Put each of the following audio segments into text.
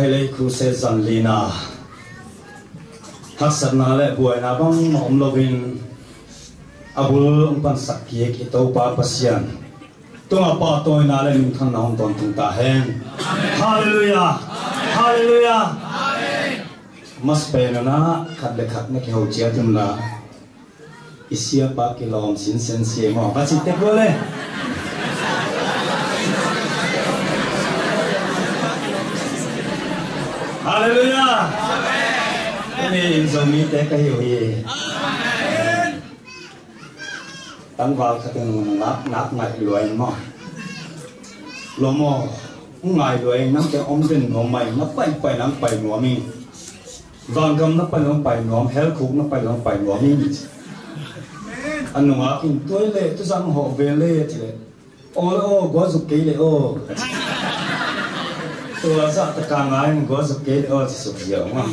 khai lấy khu xe dần lina hắc sát na lệ buổi na băng mỏng lovin abul ông pan sắc kia cái tàu pa pasian tung apa tôi na lệ mình thằng nào toàn tung ta hen hallelujah hallelujah mas pe na khát lệ khát na cái hậu chia tum la isia pa cái lom sin sen sie mo ba chỉ tép luôn hallelujah ini zomi teh kayu ye tăng vào cái tiếng nát ngài đuổi mà lo mò ngài đuổi nắm cái ông tin ngõ mày nó bay nắm bay ngõ mi vàng cầm nó bay ngõ hell khúc nó bay ngõ mi anh nói kinh tôi lệ tôi rằng họ về lệ thì lệ ô có dục cái lệ ô tôi ra tất cả ngài có dục cái lệ ô thì dục nhiều mà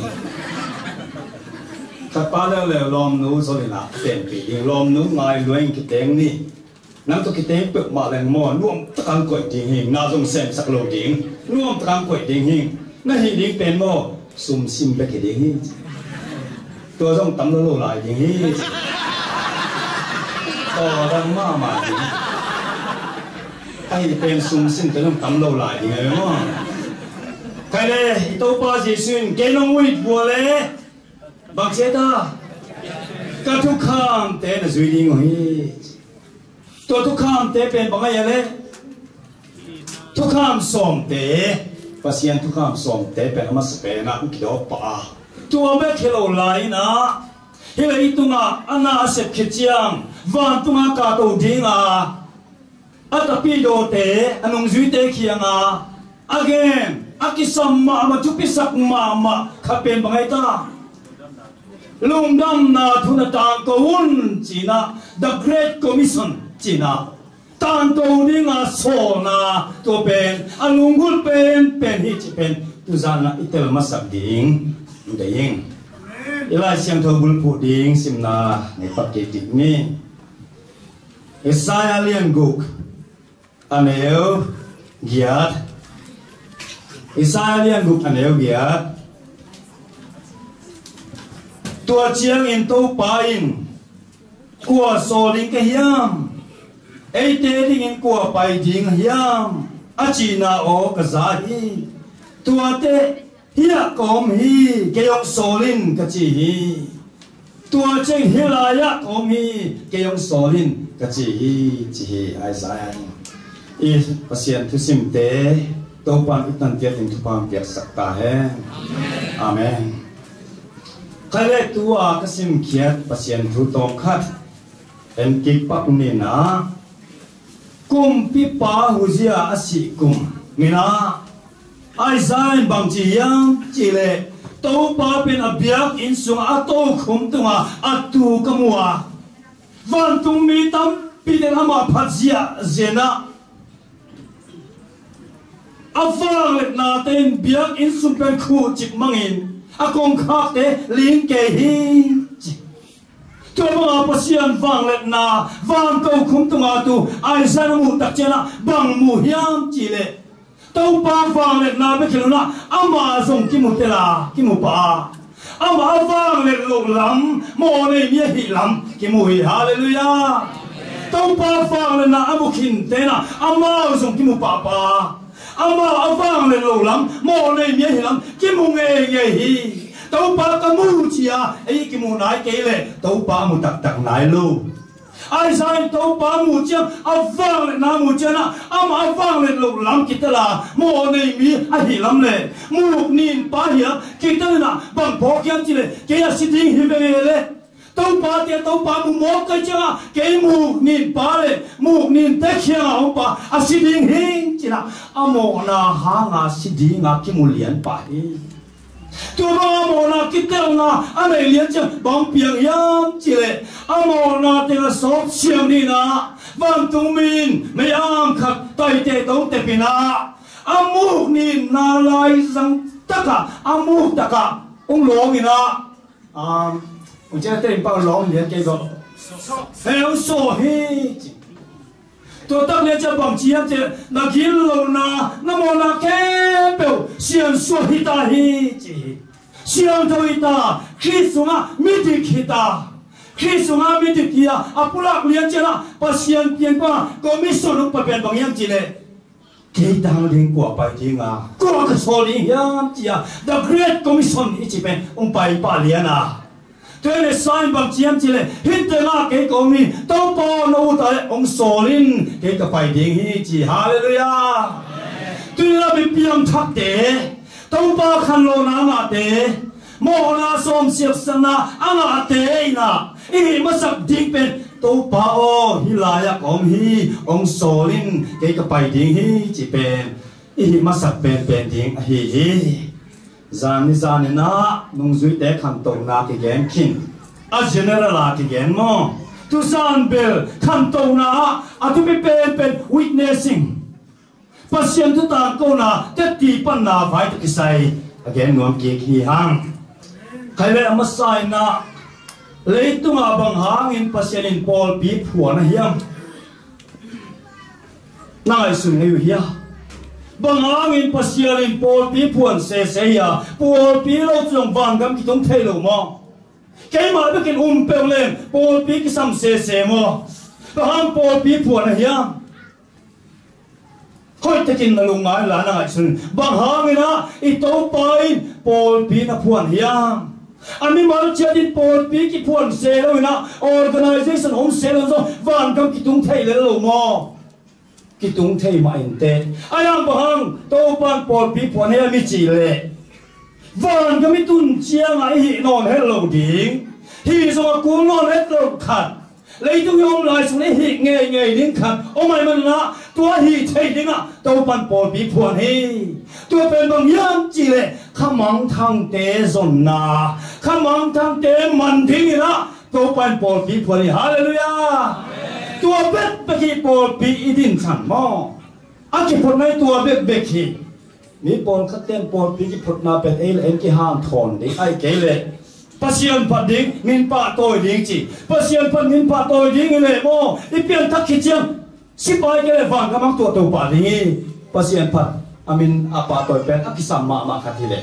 ถ้าป้าเล่าลอมนู้โซลินะเต็มปีลอมนู้ไงรวยกิเตงนี่น้ำตัวกิเตงเปิดมาแรงมอน่วมตะการกวยดิ่งหิงน่าสงสารสักโลดิ่งน่วมตะการกวยดิ่งหิงน่าหิดิ่งเป็นมอซุ่มซิมไปกิดิ่งหิงตัวต้องตำโลหลายดิ่งหิงต่อดังมาดิ่งไอ้เป็นซุ่มซิมตัวต้องตำโลหลายดิ่งไงมั้งใครเลยตัวป้าจีซุนเกลงวิดบัวเลยบักเจตากระทุกข้ามเตะน่ะสวยดีงอยตัวทุกข้ามเตะเป็นบังไงเลยทุกข้ามส่งเตะภาษาทุกข้ามส่งเตะเป็นอามาสเปนะอุกิโดปะตัวเบคโลไลนะเฮ้ยตุงอ่ะอันน่าเสพขิดจังวันตุงอ่ะกาตูดิงอ่ะอัตปีโดเตะอันนงสวยเตะเขียงอ่ะ again อากิสัมมามาจุปิสักมาขับเป็นบังไงตาลุงดำนาทุนตางกวุนจีน่า the great commission จีน่าตางกวุนงาโซนาตัวเป็นอลุงกุลเป็นฮิจิเป็นตุจานะอิเตลมาสักดิ่งเดียงอีลายเสียงทบุลพูดิ่งสิมนาในปักเกตินี้อิสราเอลียนกุกอันเอวเกียรติอิสราเอลียนกุกอันเอวเกียรติตัวเชียงอินตัวปาอินกัวโซลิงกะยามไอเตลิงอินกัวไปดิงยามอาจีนาโอกะซาฮีตัวเตเฮียกอมฮีเกยองโซลินกะจีฮีตัวเจงฮิลายะกอมฮีเกยองโซลินกะจีฮีจีฮีไอซายอีปัสยันทุสิมเตตัวปานอิตันเตียตินทุปานเปียกสักตาเฮอาเมนใครเล่ตัวก็สิมเขียดปัสยันทุตองคัดเอ็นกิปักนี่นะกุมปิปาหุเจียอสิกุมนี่นะไอซายบางจียังจีเล่ตัวปาเป็นอภิยักอินสุงอัตโตคุมตัวอัตตูกมัววันตุงมีตั้มปีเดนอามาพัดเจียเจนะอาฟังเล็ดนาเต็นเบียกอินสุเป็นคู่จิกมังอินอากงคักเตลิงเกฮีตัวมาปัสยันฟังเล็ดนาฟังเกาคุมตัวตูไอซานมูตักเจนะบังมูยามจีเลตัวปาฟังเล็ดนาไปคิดนะอามาส่งกิมุเตลากิมุปาอามาฟังเล็ดลงลำโมเนมีหิลำกิมุฮิฮาเลลูยาตัวปาฟังเล็ดนาอามุขินเตนะอามาส่งกิมุปาอามาฟังเล็ดลงลำโมเนมีหิลำกิมุเงฮีตัวปากมูเชียไอ้กิมูนายเกลตัวปามูตักนายลูไอ้สายตัวปามูเชียอาฟังเลยนามูเชียนะอามาฟังเลยลูกลำกิตลาโมในมีไอ้หิลำเลยมูกนินปาเหียกิตลาบังพอกยังจีเลยเกียสิทิงฮิเบเลยตัวปาเตียตัวปามูมอกกันจ้าเกมูกนินปาเลยมูกนินเตเขียงเอาปาอาสิทิงหิงจีนะอาโมนาหางาสิทิงากิมูเลียนปาฮีตัวมาโมนาคิดเตลนาอันไหนเลี้ยงจะบังเปียงยามจีเลอาโมนาเตลสอบเชียงนี่นะวันตุมินไม่ยามขัดไตเตต้องเตปินาอามูกนี่นาลายสังตะกะอามูกตะกะองหลงนี่นะผมจะเต้นเป้าหลงเลี้ยงเกี่ยวกับเฮลโซฮีตัวตั้งเนี่ยจะบังเชียนเจนักกินโลนาน้ำมันนักแค่เปล่าเสียงสวหิตาฮีจีเสียงทวิตาคริสต์มามิติขิตาคริสต์มามิติกียอาปุลักเลี้ยงเจนะปัสยันเพียงว่าก็มิสนุกปะเป็นบางอย่างจีเลยเกี่ยดังเลี้ยงกว่าไปจริงอ่ะกว่าก็โซลิยามจีอ่ะ The Great Commission อีจีเป็นไปป่าเลี้ยงอ่ะตัวเนี่ยสายบางเชียมจีเลยฮิตเตอร์ลาเกี่ยก็มีต้องปอนอุตายองโซลินเกี่ยก็ไปดิ้งฮีจีฮาเลลูยาตัวเนี่ยเป็นเพียงทักเตะต้องปาคันโลนางาเตะโมนาสมเสียสนาอังอาเตะนะอีมาสักดิ้งเป็นตัวปาโอฮิลายะของฮีองโซลินเกี่ยก็ไปดิ้งฮีจีเป็นอีมาสักเป็นดิ้งฮีจานนี่จานนี่นะนุ่งจุดเด็กขันตรงนาที่แกนขินอาเจเนอเรลาที่แกนมั้งทุกจานเบลขันตรงนาอาทุกเป็น witnessing ปัสยันทุกต่างก็นาเด็ดตีปันนาไฟตุกิไซแกนนวมเกียขี้หางใครเลยมาใส่นะเลยตุงอาบังหางอินปัสยันอินพอลปีผัวนะเฮียมน่าไอสุนให้อยู่เฮียบางหางอินปัสยันอินพอลปีผัวเสียพอลปีเราจงฟังกันที่ต้องเทลมอแกมาไปกินเปลเลนพอลปีกิสัมเสียมอบางหางพอลปีผัวนะเฮียค่อยจะกินนลุงไงหลานไงสุนบางหางนะอีโตไปพอลปีนะผัวเฮียอันนี้มาเจอดินพอลปีกิผัวเสียแล้วนะ organization ของเสียแล้วsoฟังกันที่ต้องเทลลมอกิตุงเทมาอินเตอายังบางโตปันปอลปีพวนเฮมิจิเลวันก็ไม่ตุนเชียงไอฮีนอนเฮลโลดิงฮีสมากูนอนเฮลโลขัดเลยตุงยอมลายสุนฮีเงยดิ้งขัดโอ้ไม่มันนะตัวฮีเทดิ้งอ่ะโตปันปอลปีพวนเฮตัวเป็นบางยามจิเลขมังทางเตซอนนาขมังทางเตมันทิ้งนะโตปันปอลปีพวนเฮฮาเลลูยาตัวเบ็ดเบกีปอลปีอิดินฉันมออากิพดในตัวเบ็ดเบกีมีปอลขัดเต้นปอลปีกิพดนาเป็นเอลเอ็นกิฮานทอนดิไอเกเลปัสยันพัดดิ้งมินปะโตยดิ้งจีปัสยันพัดมินปะโตยดิ้งเลยโมอีเปียนทักขิเจียงสิบายเกเลฟังกำลังตัวปะดิ้งปัสยันพัดอามินอาปะโตยเป็นอากิสัมมาขัดทีเล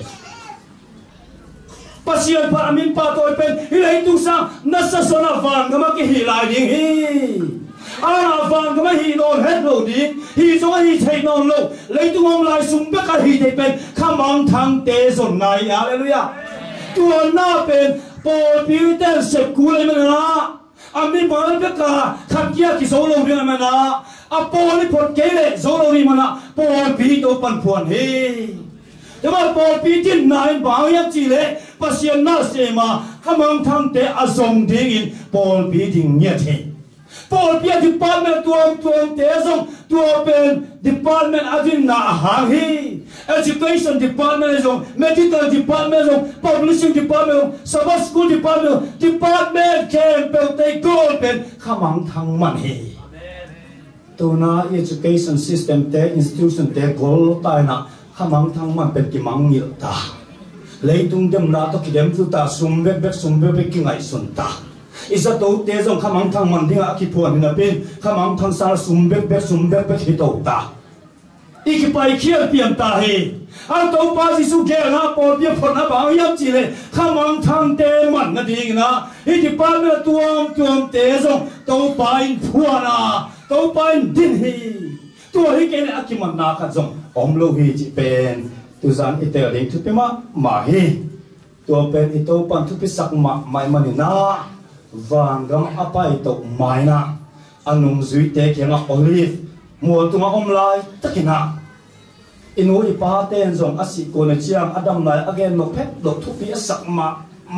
ปัสยันพัดอามินปะโตยเป็นฮิเลตุสังนัสสนาฟังกำลังฮิลายดิ้งอาณาฟังก็ไม่ฮีนอนเฮ็ดโลดีฮีสงฮีเทนอนโลเลยตัวงลายสุ่มเบกฮีได้เป็นขมังทางเตสนไงอะไรลูกยะตัวหน้าเป็นปอปีเตนเสกกูเลยมันนะอามีบอลเบกขัดเกียร์กิโซโลดีมันนะอาปอลิพอดเกเลโซโลดีมันนะปอปีโตปันพวนเฮแต่ว่าปอปีที่นายบางอย่างจีเล่ปัสยันน่าเสมาขมังทางเตอสมดิ่งปอปีดิ่งเงียเทปอลเปียดิพาร์ตเมนต์ตัวเตะส่งตัวเป็นดิพาร์ตเมนต์อดีตน่าหางฮี education department ส่ง medical department ส่ง publishing department ส่ง summer school department department เข้มเป็นเตะโกลเป็นขมังทางมันฮีตัวน่า education system เตะ institution เตะโกลตายน่ะขมังทางมันเป็นกิมังยิลตาเลยตุงเดมนาตกิเดมฟุตาซุมเบกซุมเบกกิงไอสุนตาอิสระตัวเตะส่งขมังทางมันที่อาคิพวนนี่นะเป็นขมังทางสารสุ่มเบกฮิตตาอีกไปเขียนเปลี่ยนตาเฮอันตัวป้าสิสุเกนะปอดเปียพนนะบางยับจีเลยขมังทางเตะมันนะดีนะอีกป้าเมื่อตัวเตะส่งตัวป้าอินพัวนะตัวป้าอินดินเฮตัวฮิเกเนี่ยอาคิมันนาคัดส่งอมโลหิจิเป็นตัวสันอิเตอร์ลิงทุกปีมาเฮตัวเป็นอิโตปันทุกปีสักมาไม่มันนะวางกังอภัยตกไม้นะอันนุ่มจุยเตะเขียงโอลิฟมัวตัวอมลายตะกินะอินูอีปาเตนส่งอาศิโกนเชียงอดัมไลอเกนนกเพชรดอกทุกปีสักมา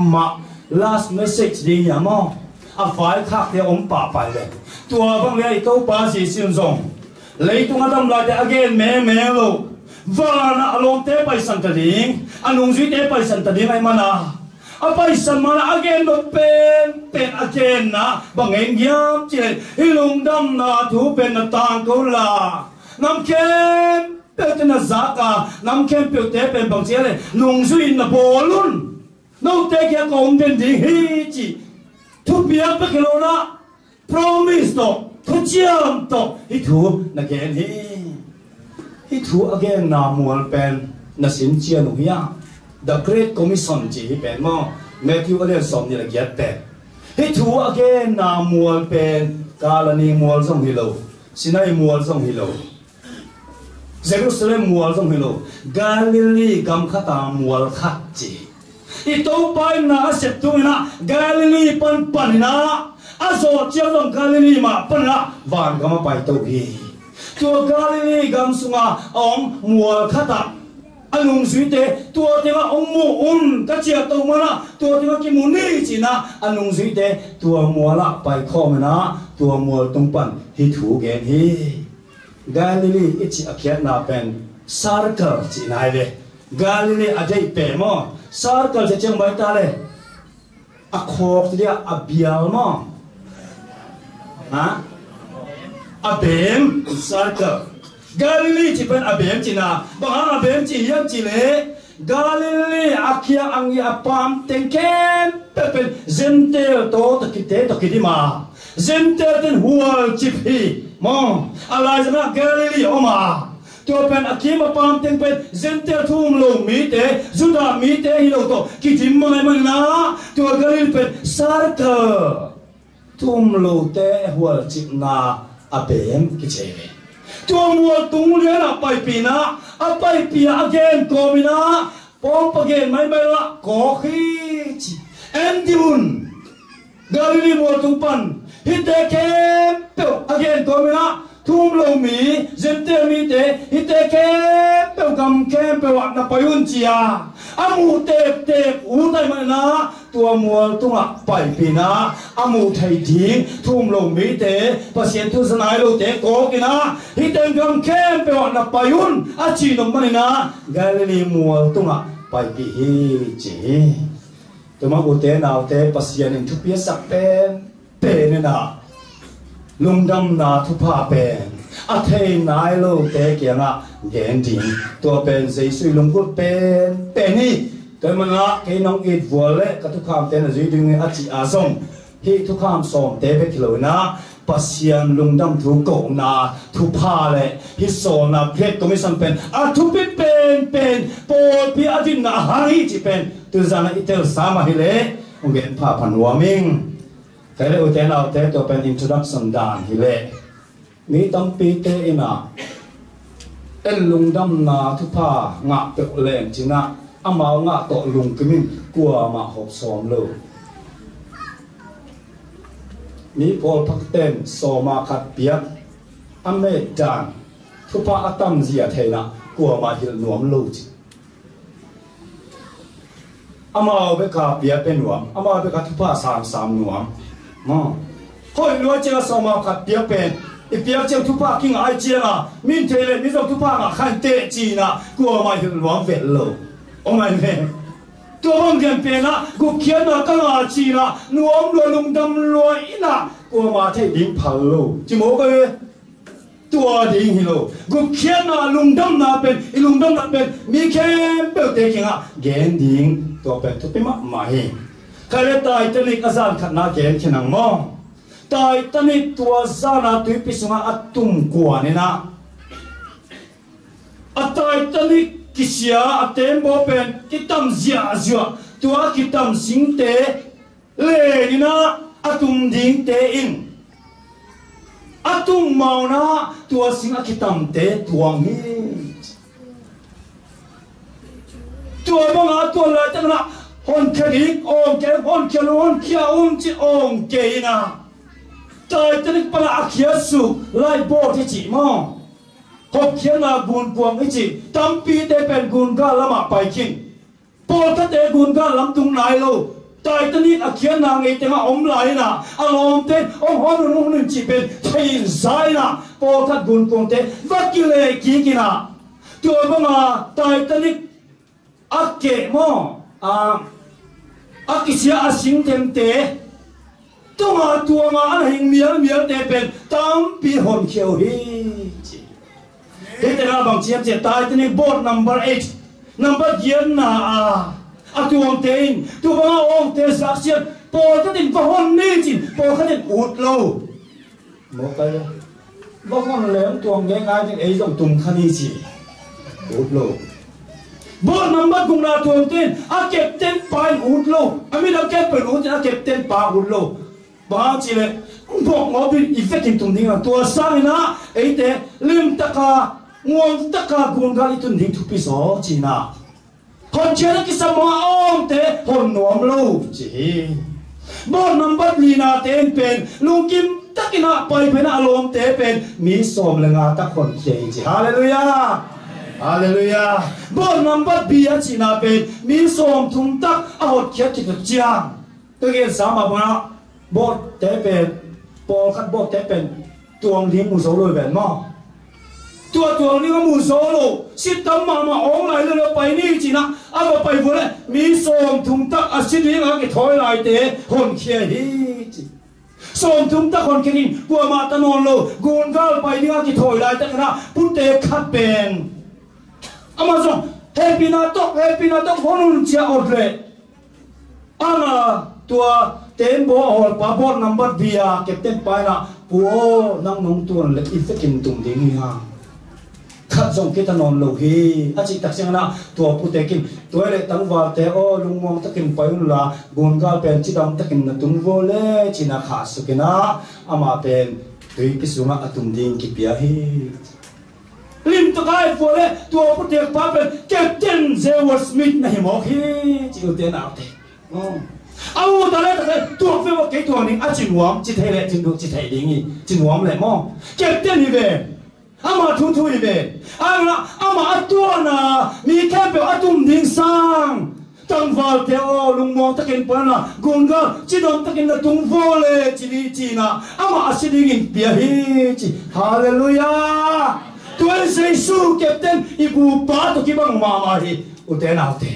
last message ดีอย่างมั้งอาฝ่ายข้าเทียอมป่าไปเลยตัวบางเลยตัวป้าสีสินส่งเลยตัวอดัมไลแต่อเกนแม่โลวานะอารมณ์เตะไปสันตดิงอันนุ่มจุยเตะไปสันตดิงไอ้มานะapa isan mana again no pen again na bangeng yam chile hilung dam na thu pen na tang ko la nam kem pe na zaka nam kem pe te pen bang chile nung suin na bolun no te kya kom den ding hi chi thu bia pe kilo na promise to thu chiam to hi thu na gen hi thu again na mual pen na sin chian u ya the great commission chi hi pen mo Matthew ale som ni la giat te hi thu again na mual pen kalani mual song hi lo Sinai mual song hi lo Jerusalem mual song hi lo Galilee gam khata mual khat chi ito pa na sep tu na Galilee pan na azo chiang dong Galilee ma pan na van gama pai to hi to Galilee gam sunga om mual khata anung suite to tenga om mu ka chia to mana to tenga ki mu ni chi na anung suite to muala pai kho na to mual tung pan hi thu gen hi Galilee ichi akhiat na pen circle chi nai le Galilee adai pe mo circle che chang bai ta le a khok dia a bial mo ha a bem circle Galilee chỉ bên abem chỉ na bằng abem chỉ hiệp chỉ lệ Galilee akhia angi apam tengkem pepen zentel to kite to kiti ma zentel ten hual chip hi mo alai zana Galilee oma to pen akhim apam tengpen zentel thum lo mi te juda mi te hi lo to kiti mai man na to Galilee pen sarka thum lo te hual chip na abem kicheve tua mua tung lian a pai pina a pai pia again komina pom again mai la ko khi endun Galilee mua tung pan hite kem pe again komina thum lo mi zente mi te hite kem pe kam kem pe wa na payun chia amu te u dai mai na tua mua tung a pai pina amu thai thi thum lo mi te pasien tu sanai lo te ko kina hite kam kem pe wa na payun a chi no mai na Galilee mua tung a pai pi hi chi tuma u te nau te pasien in thu pia sak pe ne na lungdam na thu pa pen a thei nai lo te kia nga gen ding tua pen sei sui lungkut pen ni tôi mà ngã cái nông ít vừa lệ các thuốc khám tên là duy đương a chỉ a sông hi thuốc khám sông tế về kilo na pasian lungdam thu cổ na thu pa lệ hi sò na plek công sản pen a thu pi pen pol pi a din na hangi chỉ pen từ giờ này itel sama hi lệ ông gen pa pan warming cái lệ uten nào tế tôi pen introduction dan hi lệ mi tam pi te ina en lungdam na thu pa ngã pek leng china amao ngã to lung kemin kwa ma hop som lo ni pol pakten so ma khat piak ame dan thupa atam zia theina kwa ma hil nuam lo chi amao be ka pia pen nuam amao be ka thupa sam nuam mo khoi lo che so ma khat pia pen ipiak che thupa king ai che na min thele mi zo thupa nga khan te chi na kwa ma hil nuam vet lo ông anh về tôi không tiền tiền á cuộc chiến là các ngà chi là nuông rồi lùng đâm rồi na của mà thấy điểm phật luôn chỉ mỗi cái tua điểm hi luôn cuộc chiến là lùng đâm là bên mi khem biểu tế kia à gen điểm tua bên tôi bị mà hi cái này tại tên này cái gian khát na gen khi nào mò tại tên này tua gian là tôi bị sung à tum quả này na à tại tên này kisia atem bo pen kitam zia zia tua kitam sing te le ni na atum ding te in atum mau na tua sing kitam te tuang hi tua bang tua la ta na hon khadik ong ke hon kia chi ong ke na tai ta ni pala akhia su lai bo ti chi mo học kiến là gun quang ấy chỉ tâm pi để bên gun ga lama bài kinh, bol thắt để gun ga lắm tung lại lâu, tại tên ít kiến là ngày tiếng ông lại na, ông tên ông hòn ông nên chỉ bên thấy sai na, bol thắt gun quang thế vắt kia lệ kia na, tôi bảo mà tại tên ít kệ mo kisia sinh thêm thế, tua mà anh hình miếng để bên tâm pi hồn khiêu hi. Thế thì là bằng chiếm chiếm tai thì board number 8 number giếm na tuồng tên tu bằng ông tên sắc chiếm bỏ cái tiền vào hôn đi chỉ bỏ cái tiền ụt lâu một cái bác con lén tuồng nghe ngay thì ấy dòng tùng khăn đi chỉ út lô bố nằm bắt cùng là tuồng tên kẹp tên bài út lô mình đã kẹp bài út kẹp tên bài út lô bà chỉ là bộ ngõ bị effect tung đinh là tua sang na ấy thế lim taka nguồn taka cuốn gai tung đinh thu pi số chỉ na còn chơi cái sao mà ông thế hồn nuông lâu chỉ bố nằm bắt lina tên pen lung kim tắc na bay pen alom thế pen mi som lenga tắc còn chơi chỉ hallelujah hallelujah bố nằm bắt bia chỉ na pen mi som thung tắc hột khét thì được chiang tôi nghe sao mà bố bố thế pen bố khát bố thế pen tuồng liếm mù số rồi vậy mà tuồng liếm mù số rồi xịt tấm mà ống lại lên bay đi chỉ na mà bay vừa đấy mi som thung tắc xịt liếm cái thổi lại thế hồn kia đi som thung tắc hồn kia đi qua mà ta non lo gôn gal bay đi cái thổi lại thế na bút thế khát pen mà rồi happy na to hồn chia ổn rồi tua tên bố hồi bà bố nằm bắt bia kẹp tên bài là bố năng nông tuần lực ít phải kinh tùng đến như hàng khát dòng cái ta non lâu hi chỉ đặc sinh là tua bố tế kinh tua lại tăng vào tế lung mong tất kinh bài là buồn gal pen chỉ đóng tất kinh là tung vô lệ chỉ là khát sự cái na ama pen tùy cái số mà tung đến cái bia hi lim to cái vô lệ tua bố tế bà pen kẹp tên Zewa Smith này mọc hi chỉ có tên nào thế ta lấy tuột với một cái tuột này chín uống chỉ thấy lệ chín được chỉ thấy đi nghỉ chín uống lệ mò kẹp tiền đi về mà thu đi về mà tuột mi kẹp về tung đình sang tăng vào theo lùng mò tất nhiên phải là gồm cả chỉ đón tất nhiên là tung vô lệ chỉ đi chỉ mà chỉ đi nghỉ bia hi chỉ hallelujah tuột Jesus kẹp tiền ibu ba tu kibang mama hi uten nào thế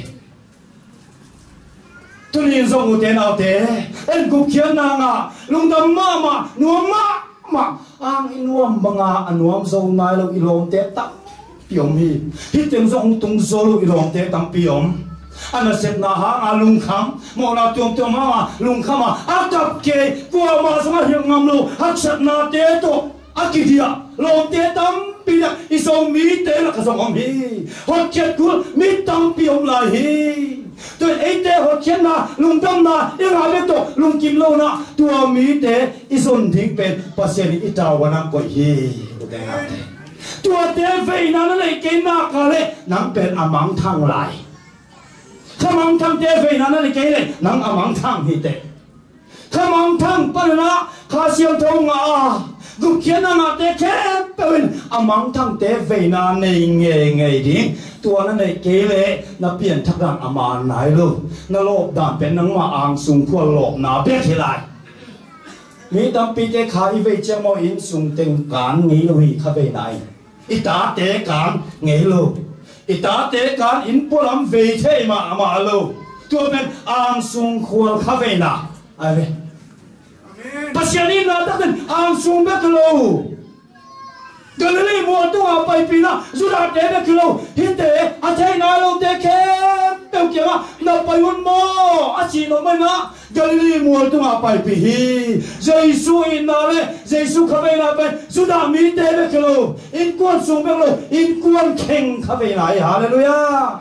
tôi nhìn dòng một tên nào thế em cũng khiến nàng lung tâm mà nuông mà anh nuông bằng nuông dâu mai lâu ilom té tắc piom hi hít tiếng dòng tung dâu ilom té tam piom anh là xếp na hang lung kham một là tiom mà lung kham cặp kê vua mà sao hiện ngầm lâu hát xếp na té to kia dia lom té tam piom isong mi té là cái dòng hi hot chết cuốn mi tam piom lại hi tôi ấy thế họ khiến na lung tâm na yêu hà biết to lung kim lâu na tua mi thế ison thinh pen pasien ít tàu và nam coi hi cái nào thế tua thế vậy na nó lại cái na cả lệ nắng pen amang thang lại tham amang thang thế vậy na nó lại cái lệ nắng amang thang hi thế tham amang thang pan na khá siêu thông gục khiến na thế thế pen amang thang thế vậy na này nghề đi tua nó này kế lệ nó biến thắc rằng ama nái luôn nó lộp đàn bên nắng mà ang sung qua lộp nó biết thế lại mi đam pi cái khai về chiang mo in sung tình cán nghĩ lui khai về này ít tá tế cán nghĩ luôn ít tá tế cán in po làm về thế mà ama luôn tua bên ang sung qua khai về na ai về pasianin na takin ang sung biết luôn Galilei mua tua bay pina, sudah ada kilo, hinte, acai nalo deket, tengkia na payun mo, aci no mana, Galilei mua tua bay pihi, Yesus inale, Yesus kami na bay, sudah mite be kilo, in kuan sumber lo, in kuan keng kami na, haleluya.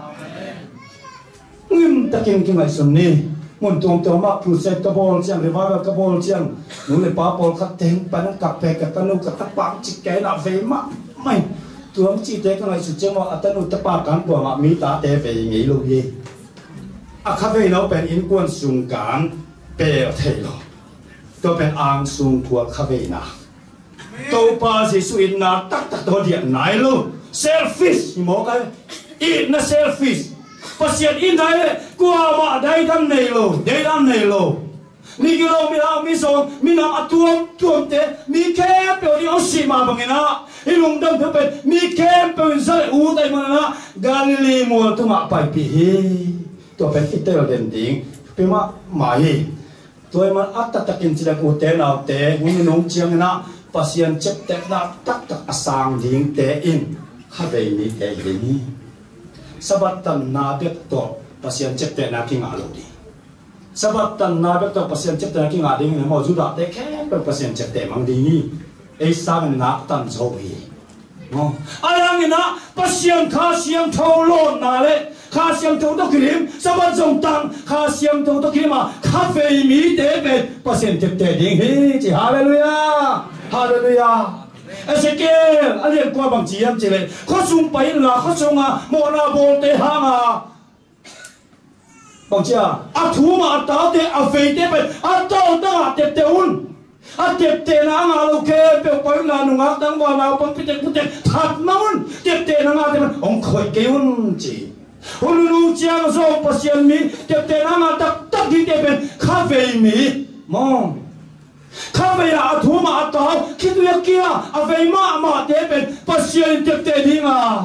Ngim taking kingai sunni. Muốn tuồng tuồng mà project cái bol chiang revival cái bol chiang nó lại ba bol khát tiếng bán cặp bè cái tanu cái tắc bạc chỉ cái nào về mà mày tuồng chỉ thế cái này sự chiang mà tanu tắc bạc cán của mà mi ta thế về nghĩ luôn gì khát về nó bên in quan sung cán bè thế lo tôi bên ang sung của khát về na tôi ba gì suy na tắc tắc tôi điện này luôn selfish một cái ít na selfish pasien in đây qua mà đây đam này lo mi kilo mi song mi nam atuam te mi kẹp biểu đi osi mà bằng na ilung dam thế bên mi kẹp bên sai u đây mà na Galilee mua tu ngạ bài pi tu bên ít teo đền tiếng bên mà hi tôi mà ắt tắc kinh chỉ là u te nào te ngung nung chiang na pasien chep te na tắc asang ding te in khai về mi te ni Sabatan na bet to pasien chep te na king alo di Sabatan na bet to pasien chep te na king ading mo juda te ke pasien chep te mang di ni ấy sang ngã tan rồi ai đang na pasiang kha siang thâu lon na le kha siang thâu to kirim sabat jong tang kha siang thâu to kirim ma kha fe mi te be pasien te te ding hi chi hallelujah hallelujah Ezekiel alian kwa bang chiam chi le kho sum pai la kho songa mo na bol te ha ma bang chia a thu ma ta te a fe te be a to ta te te un a tiệp tệ na ngà lâu kê bèo bói là nung ác tăng vào nào băng bít bút thật ngon tiệp tệ na ngà thì mình ông khởi kêu chỉ ông lu chiang zo pasien mi tiệp tệ na ngà tắc đi tiệp bên khá về mi mong khá về là thu mà tao khi tôi kia à về mà tiệp bên pasien tiệp tệ đi ngà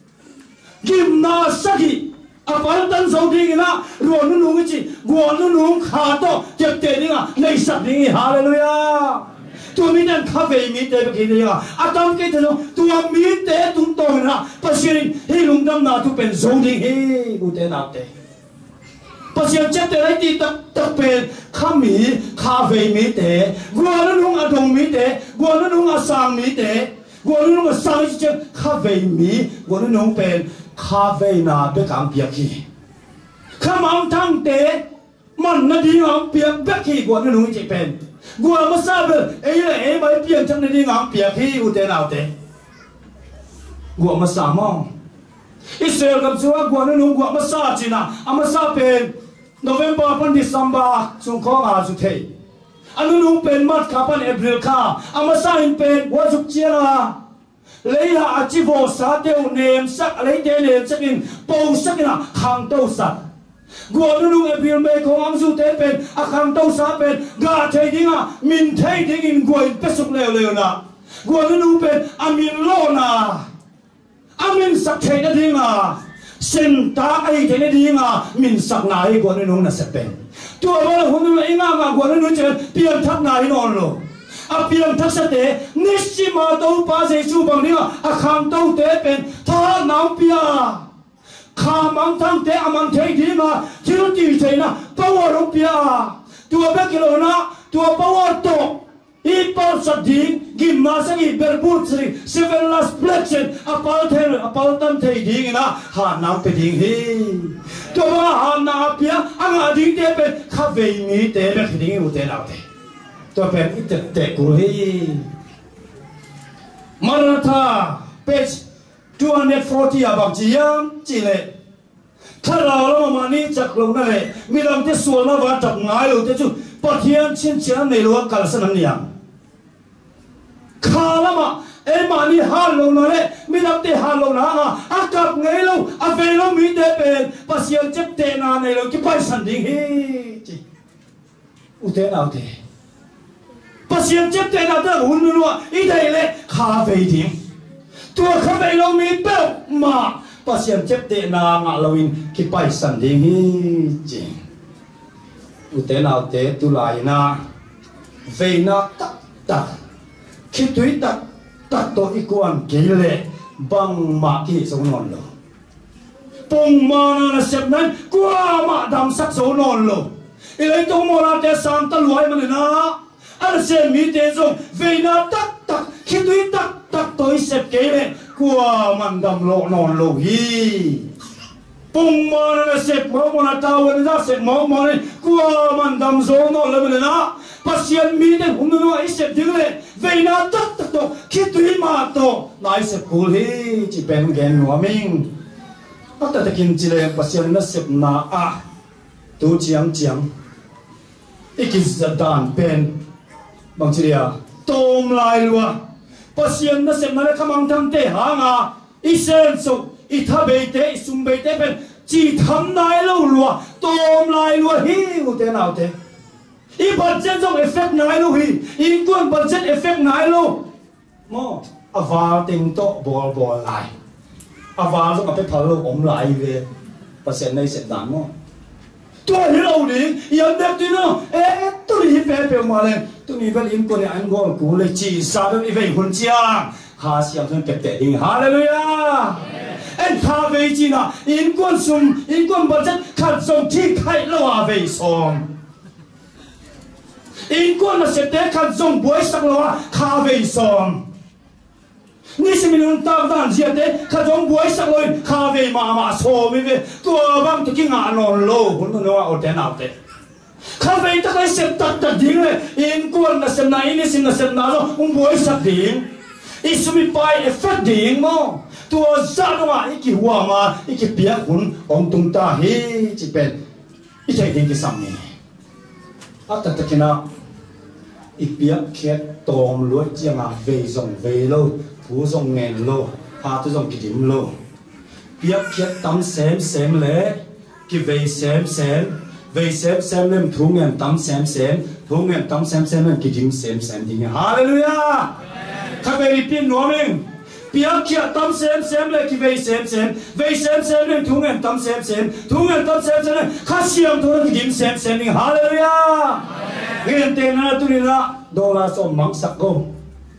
kim na saki apal tan zo ding na ruan nu ngi chi guan nu kha to tiệp tệ đi ngà nei sat ding hallelujah tu mi dan kha ve mi te ki ding atam ke te tu mi te tu to na pasien hi lung dam na tu pen zo ding hi u te na te pasien chet te lai ti tak pen kha mi kha ve mi te guan nu adong mi te guan nu asang mi te guan nu asang chi kha ve mi guan nu pen kha ve na be kam pia ki kha mang thang te man na di ngam pia be ki guan nu chi pen guan ma sa be ei le ei bai pia chang na di ngam pia ki u te nao te guan ma sa mong Israel kam chuwa guan nu guan ma sa chi na ama sa pen November pan December chung kho nga chu thei anu nu pen mat kha pan April kha ama sa in pen wa juk chia la lấy hạ chi vô sa tiêu niệm sắc lấy tên niệm sắc in bầu sắc na khang tâu sắc guan nu nung April May không ang du tế pen a khang tâu sa pen ga thei ding a min thei ding in guan pe suk leo na guan nu nung pen a min lo na a min sak thei na ding a sen ta ai thei na ding a min sak na ai guan nu nung na se pen tu ba hun nu inga ma guan nu nung chen pian thak na ai non lo a piang thak sa te nishima to pa Jesu bang ni a khang to te pen tha nau pia kha mang thang te amang thei di ma thil ti thei na power ro pia tu ba kilo na tu power to I pal sa ding gimna sa I berbut sri seven last plection apal tam thei ding na ha nau pe ding hi tu ba ha na pia anga ding te pen kha ve mi te be ding u te nau teตัวเป็นอิตเตกุลีมาราธาเพจ240บางจียมจีเล่ถ้าเรามานี่จากลงนั่นแหละมีลำที่ส่วนมาว่าจับง่ายหรือจะจุดปะเทียนชิ้นเชียนในหลวงกาลสนันยังข้าละมามานี่ฮาลงนั่นแหละมีลำที่ฮาลงนะอากับไงเราอาเวลมีเดเป็นปัสยังเจ็บเตนาในเราที่ไปสันดิ่งฮีจีอุเทนเอาเตpasien chep te na ta hun nu I dai le kha ve thing tua kha ve lo mi pe ma pasien chep te na nga loin ki pai san ding hi chi u te na te tu lai na ve na tak ki tui tak to I kwan ke le bang ma ki so non lo pong ma na sep nan kwa ma dam sak so non lo I le to mo la te san ta luai ma na anh xem mi tên rồi về na tak khi tôi tak tôi xếp kế này qua màn đầm lộ non lộ hi bung mà nó xếp máu mà nó tao nó ra xếp máu mà này qua màn đầm gió non là mình na pasien mi tên hôm nay ai xếp tiếng này về na tak to khi tôi mà to lại xếp cool hi chỉ bên gen của mình bắt đầu kinh chỉ là pasien nó xếp na tu chiang ikis dan pen bang chiria tom lai lua pasien na sem na khamang tham te hanga isen so ithabe te sumbe te pen chi tham nai lo lua tom lai lua hi u te nau te I budget jong effect nai lo hi in kun budget effect nai lo mo awa ting to bol lai awa so ka pe phalo om lai ve pasien nei sem dan mo tôi hiểu đi, giờ đẹp tí nữa, tôi đi về về mà lên, tôi đi về in con này anh gọi cú lấy chỉ sao tôi đi về hôn chia, ha xem tôi kẹp tệ đi, hallelujah, anh ha về chi nào, in con bớt chất khát sông thi khai lo về sông, in quân là sẽ té khăn dòng bối sắc lo khá về xóm ni si minun ta dan zia te kha jong buai sak loi kha ve ma so mi ve tua bang tu ki nga non lo hun no o te na te kha ve ta kai se ta ding le in kuan na sem na ini sim na sem na lo buai sak ding isumi pai e fa ding mo tua za no ma iki huwa ma iki pia hun ong tung ta hi chi pen i thai ding ki sam ni ata ta kina i pia khet tom lo chianga ve zong ve lo phú dòng nghèn lô, hà tu dòng kỳ điểm lô, biết khiết tắm xem lẽ, kỳ về xem lên thú nghèn tắm xem, thú nghèn tắm xem lên kỳ điểm xem thì nghe, Hallelujah, các về đi pin nói mình, biết khiết tắm xem lên kỳ về xem lên thú nghèn tắm xem, thú nghèn tắm xem lên, khá xiêm thú kỳ điểm xem thì Hallelujah, hiện tiền là tu đi là, đô la sôm mắng sắc công.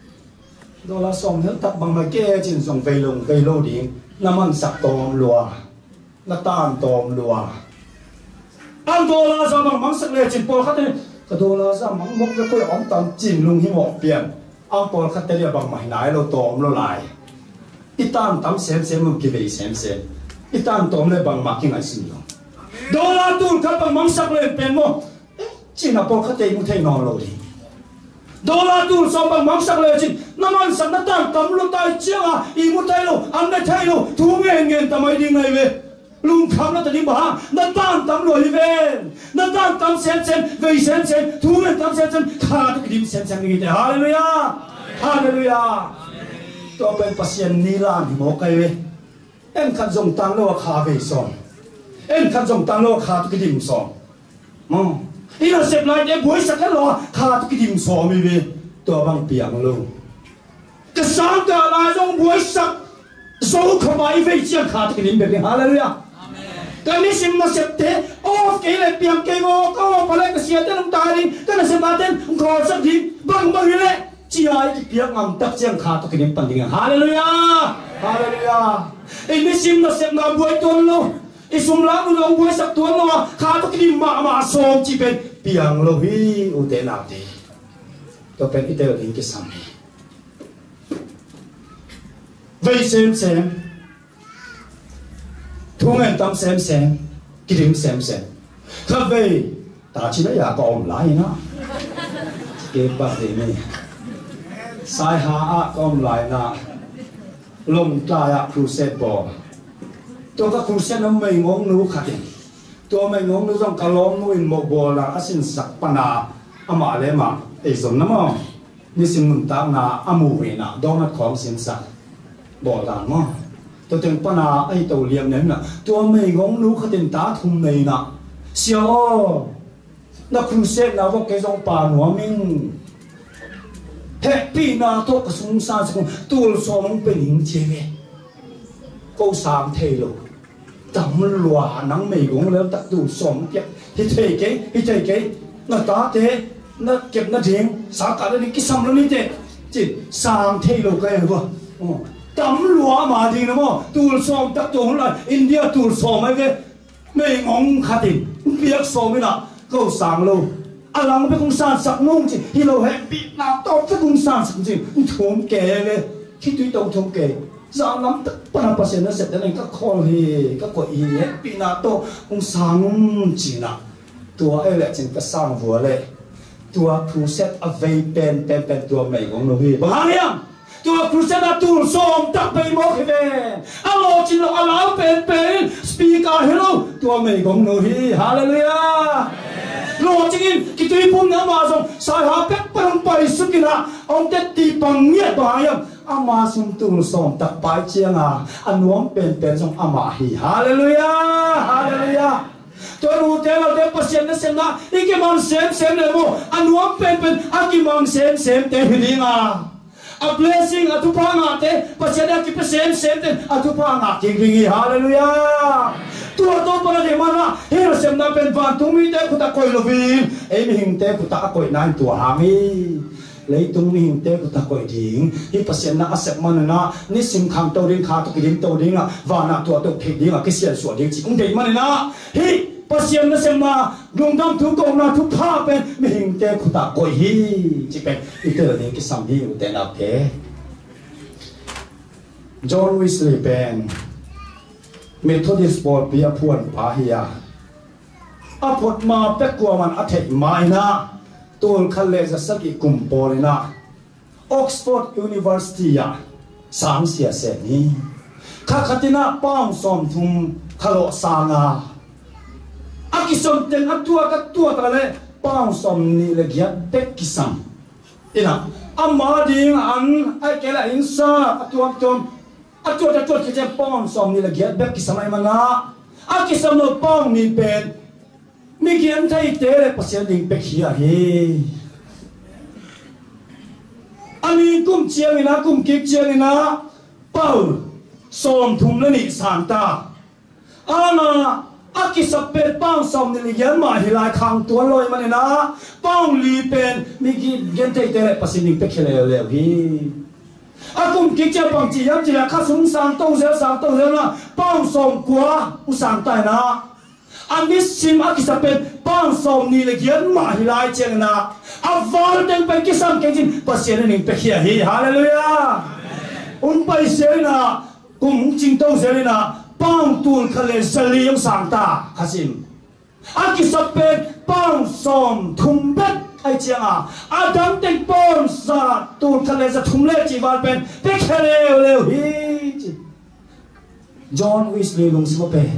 Đó là xong hết tập bằng mà kia trên dòng vây lô đi nằm ăn sạc tôm lùa nó tan tôm lùa ăn đô la ra bằng mắng sắc lệ trên bò khát đấy cái đô la ra mắng mốc cái coi ống tàn chìm lung hi ngọc biển ăn bò khát đấy bằng mày nái lô tôm lô lại ít tan tắm xem một cái về xem ít tan tôm này bằng mắc cái ngày sinh nhung đô la tuôn khát bằng mắng sắc lệ bên mốc chỉ là bò khát đấy cũng thấy ngon rồi đô la tu xong bằng mắm sắc lệ chứ năm ăn sắc nó tăng tấm luôn tay chiếc à ý một tay luôn ăn đây thay luôn thú nghèn tầm ấy đi ngày về lung khám nó tự đi bà nó tăng tấm rồi về nó tăng tấm xem về xem thú nghèn tấm xem khá cái điểm xem như thế Hallelujah tôi bên pasien ni lan thì một cái về em khăn dùng tăng lo khá về xong em khăn dùng tăng lo khá cái điểm xong ý là xếp lại để buổi sắc hết lo khá cái điểm xó mới về tôi bằng piang luôn cái sáng cả lại trong buổi sắc số không phải về chiang khá cái điểm về Hallelujah cái này xem mà xếp thế cái này piang cái ngô có phải là cái xe tên ông ta đi cái này xem mà tên ông khó sắc gì bằng như thế chỉ ai cái piang ngầm tập chiang khá cái điểm bằng tiếng Hallelujah ý này xem mà xếp mà buổi tuần luôn isum la u long buai sak tuan lo kha to ki ma som chi pen piang lo hi u te na te to pen ite lo in ki sam ni vei xem thu ngen tam xem ki dim xem kha vei ta chi la ya ko om lai na ke ba de ni sai ha a kom lai na lom ta ya crusade bo tôi các khu xe nó mày ngóng nấu khát đi tôi mày ngóng nấu trong cá lông nuôi một bò là asin sặc pana ama lấy mà để dùng lắm không như xin muốn ta na amu về na đó làของxin sặc bò đàn mà tôi từng pana ai tàu liềm ném nè tôi mày ngóng nấu khát đến ta thùng này nè xíu nó khu xe nào có cái trong bà nó mình happy na tôi có sung sa sung tôi so mong bên hình chế về câu sam thề lộ tầm loa nắng mày cũng lên tắt đủ sống kia thì thề cái nó ta thế nó kẹp nó riêng sao cả đây cái sam nó như thế chỉ sam thề lộ cái gì tầm loa mà thì nó mà đủ sống tắt đủ lại India đủ sống mấy cái mày ngóng khát thì biết sống mới nào câu sam lộ alang với công sản sạc nung chỉ hi lộ hết bị nào tao với công sản sạc gì thốn kề về khi tụi tao thốn kề giờ lắm tất cả pasien nó sẽ đến các con thì các cô ý hết bị nào to ông sang chỉ nào tua ấy lại trên cái sang vừa lại tua crusade away pen tua mày cũng nói gì bằng hàng tua crusade là tua som tắc bay mò cái về alo chỉ là alo pen speaker hello tua mày cũng nói gì Hallelujah lo chính cái tụi phun nó mà xong sai hà pek bằng bay sức kia ông tết đi bằng nghĩa bằng em ama sum tu som tak pai chiang anh nuông pen xong ama hi Hallelujah tôi nu te lo te pasien na sem na iki mang sem le mo anh nuông pen aki mang sem te hi a blessing atu pa nga te pasien aki pa sem te atu pa nga king Hallelujah tua to para de mana hero sem na pen van tu mi te puta koi lovin e mi hing te puta koi nan tua hangi lấy tung mi hing te puta koi ding hi pasien na asep man na ni sim khang to ding kha to ki ding to ding và na tua to phik ding a kisian so ding chi ung dei man na hi pasiam na sema lungdam thu ko na thu pha pen mi hing te khuta ko hi chi pen iter ni ki sam hi uten ap te John Wesley pen Methodist Board pia phuan pa hiya apot ma pe ko man athei mai na tul khalle za saki kumpolina Oxford University ya sang sia se ni khakhatina pang som thum khalo sanga akisom ten atua ta le pang som ni le giat bek kisam ina amma ding an ai kela insa atua tom atua ki je pang som ni le giat bek kisam ai mana akisam no pang ni pen mi giam thai te le pasien ding bek hia hi ani kum chiang ina kum kik chiang ina Paul som thum le ni santa ana akisapet pang som ni lian ma hilai khang tuan loi manina pang li pen mi gi gen te te pasining pe khele le hi akum kik cha pang chi yam chi la kha sum sang tong se na pang som kwa u sang tai na Amis sim akisapet pang som ni legian ma hilai cheng na aval teng pe kisam kejin pasien ning pe khia hi hallelujah un pai se na kum ching tong se na pang tul khale sali yang sangta khasim akisapet pang som thumbet ai chang adam teng pon sa tul khale sa thumle chi wal pen pe khale le hi John Wesley lung sma pe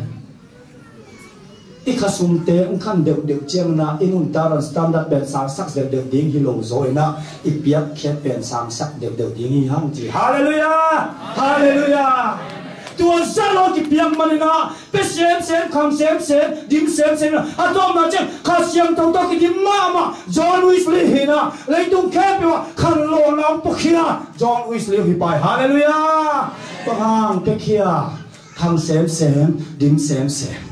ikasum te ungkan deu chiang na inun taran standard ben sang sak deu ding hi lo zoi na ipiak khet ben sang sak deu ding hi hang ji hallelujah hallelujah tuan salo ki piang manina pe sem kham sem dim sem atom na che khasyam to ki dim ma John Wesley hina leitung khe pe wa khan lo lang pokhina John Wesley hi pai hallelujah pahang pe khia kham sem dim sem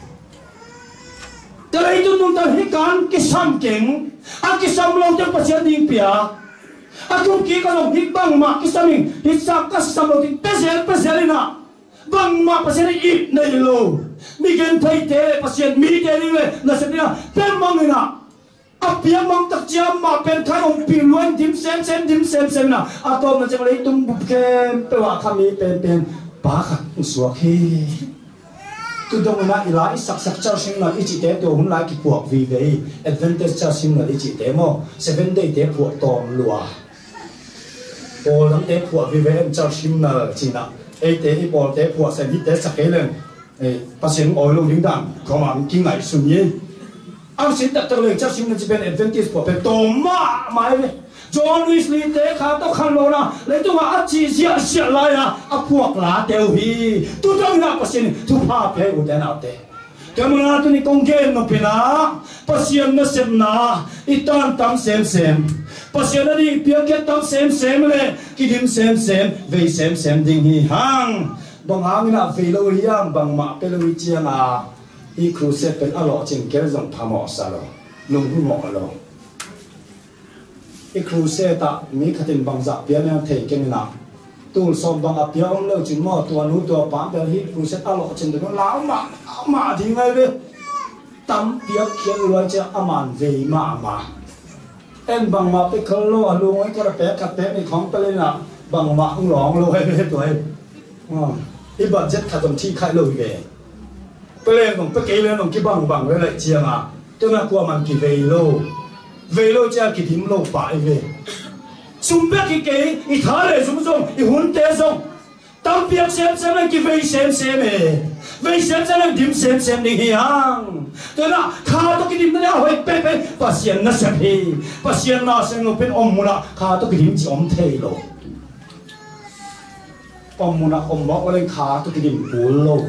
Dari itu nuntan hikan kisam king, akisam long jang pasien ding pia, aku ki kalau hikbang mak kisaming hisak kasam long ting pesel ina, bang mak pasien ip na ilo, migen thai te pasien mi te ni le nasibnya pemang ina, apiam mang tak jam mak pen kai ong piluan dim sem na, atau macam le itu bukan pewa kami pen bakat suak he. Tu dong na ilai sak char sim na ichi te to hun lai ki puak vi ve advantage char sim na ichi te mo 7 day te puak tom lua pol lang te puak vi ve char sim na china e te i pol te puak sa hit te sak ke len e pasien oi lo ding dang ko ma king ngai sun ye ang sin tak tak le char sim na chi ben advantage puak pe tom ma mai le John Wesley te kha to khan lo na le tu ma chi sia la ya a puak la teu hi tu dong na pasien tu pa pe u den out te kamuna tu ni kong gen no pina pasien na sem na itan tam sem pasien na di pia ke tam sem le kidim sem ve sem ding hi hang bang hang na ve lo yam bang ma pe lo chiang a i cruise pen a lo ching ke zong pa mo sa lo lung hu mo lo I cruise ta mi khatin bangza pia na thei ken na tul som bang apia ong lo chin mo tua nu tua pa pe hi cruise ta lo chin de la ma thi ngai ve tam pia kien lo cha aman ve ma en bang ma pe khol lo lu ngai ko pe khat pe ni khong pe le na bang ma ong long lo hai ve to hai I budget khatom thi khai lo ve pe le nong pe ke le nong ki bang ve lai chiang a tu na kwa man ki ve lo về lô cha kỳ thím lô phải về xung bét kỳ kế i thả lệ xung xung i hun tê xung tam biếc xem là kỳ về xem về xem là điểm xem đi hiang tôi nói khá tôi kỳ điểm nó hơi pe pasien na xem hi pasien na xem nó bên ông muna khá tôi kỳ điểm chỉ ông thề lô ông muna ông mọc lên khá tôi kỳ điểm buồn lô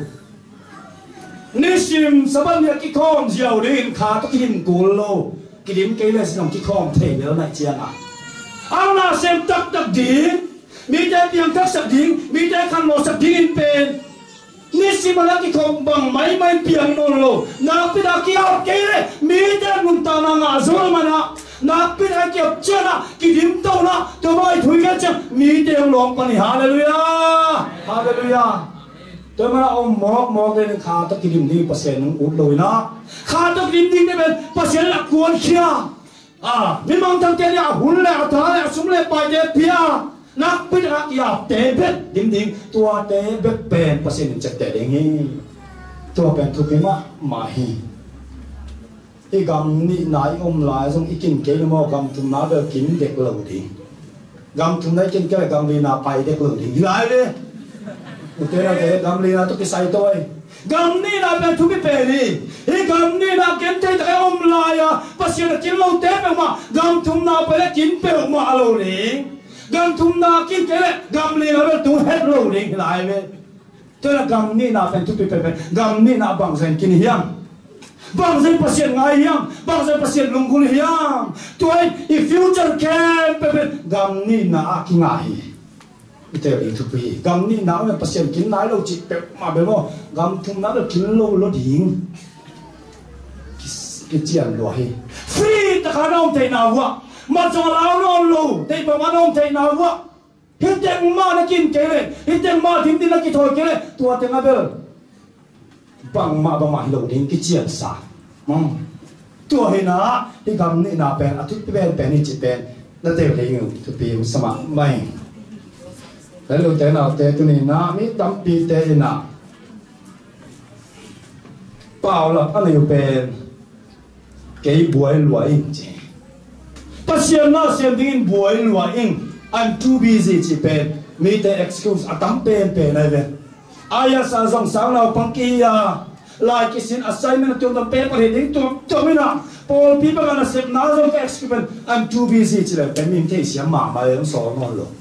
nisim saban ya ki khom jiao din khá tôi kỳ điểm buồn lô cái điểm cái là xong cái con thể nhớ lại chiang à ông nào xem tập đi mi đây tiếng tập sập đi mi đây khăn một sập đi in pen ni si mà cái con bằng máy piang nôn lo na pi da kia cái này mi đây muốn ta na ngã rồi mà na pi da kia chưa na cái điểm đâu na tôi mới thui cái chứ mi đây lòng pani hallelujah ตัวมันเอาหมอกเลยข้าตะกิมนี่%อุดเลยนะข้าตะกิมนี่เป็น%ละกวนเชียมีมังทั้งเจ้าเนี่ยหุ่นเลยอัฐาเลยสุ่มเลยไปเดียเพียนักพิจารณาอยากเตะเบ็ดดิ่งตัวเตะเบ็ดเป็น%จะเตะได้ไงตัวเป็นทุกปีมาไม่อีกำนี่นายลายส่งอีกินเกลมอกำทุนนาเดกินเด็กเหล่าดีกำทุนนายกินแก่กำลีนาไปเด็กเหล่าดีหลายเลยอุตเตอร์เด็กกำลีนาตุกิใส่ตัวกำนี่นาเป็นทุกปีเป็นนี่อีกำนี่นากินเท่แต่ลายภาษากินเหล่าเตะไปมากำทุนนาไปแล้วกินเปรี้ยวมาเหล่าดีกำทุนนากินแก่เลยกำลีนาเป็นตัวเฮ็ดเหล่าดีหลายเลยเจ้ากำนี่นาเป็นทุกปีเป็นกำนี่นาบางเส้นกินเฮียงบางสิ่งประเสริฐไงยังบางสิ่งประเสริฐลงกุลยังตัวไอ้ฟิวเจอร์แคมเป็นกำนี่น่ากินไงอิตาลีทุกปีกำนี่น่าเป็นประเสริฐกินไหนเราจิตเป็นมาเป็นว่ากำทุ่งน่าเรากินโลดิ่งกิจยังด้วยฟรีแต่ข้าน้องเทนาวะมาจอเราโน่นโลแต่ประมาณน้องเทนาวะเห็นแต่มานักกินเกลือเห็นแต่มาทิ้งที่นักกินถอยเกลือตัวเต็งอะไรบางมาโหลดดิ้งกิจยังสาตัวเห็นนะที่กำนี่นาเป็นอาทิตย์เป็นนี่จิตเป็นแล้วเตะเลยงูทุกปีสมัครไม่แล้วเราเตะนาเตะตัวนี้นะมีตั้มปีเตะนะเปล่าหรอกอะไรอยู่เป็นเกี่ยบวยรวยจริงแต่เสียงน่าเสียงดิ้งบวยรวยอิง I'm too busy จิตเป็นมีแต่ excuse อาตั้มเป็นอะไรเป็นayah sazong sang lau pangkia lai kisin assignment tu the paper heading tu mina Paul people gonna sep na zong experiment I'm too busy chile pen min thei siam ma ma yong so non lo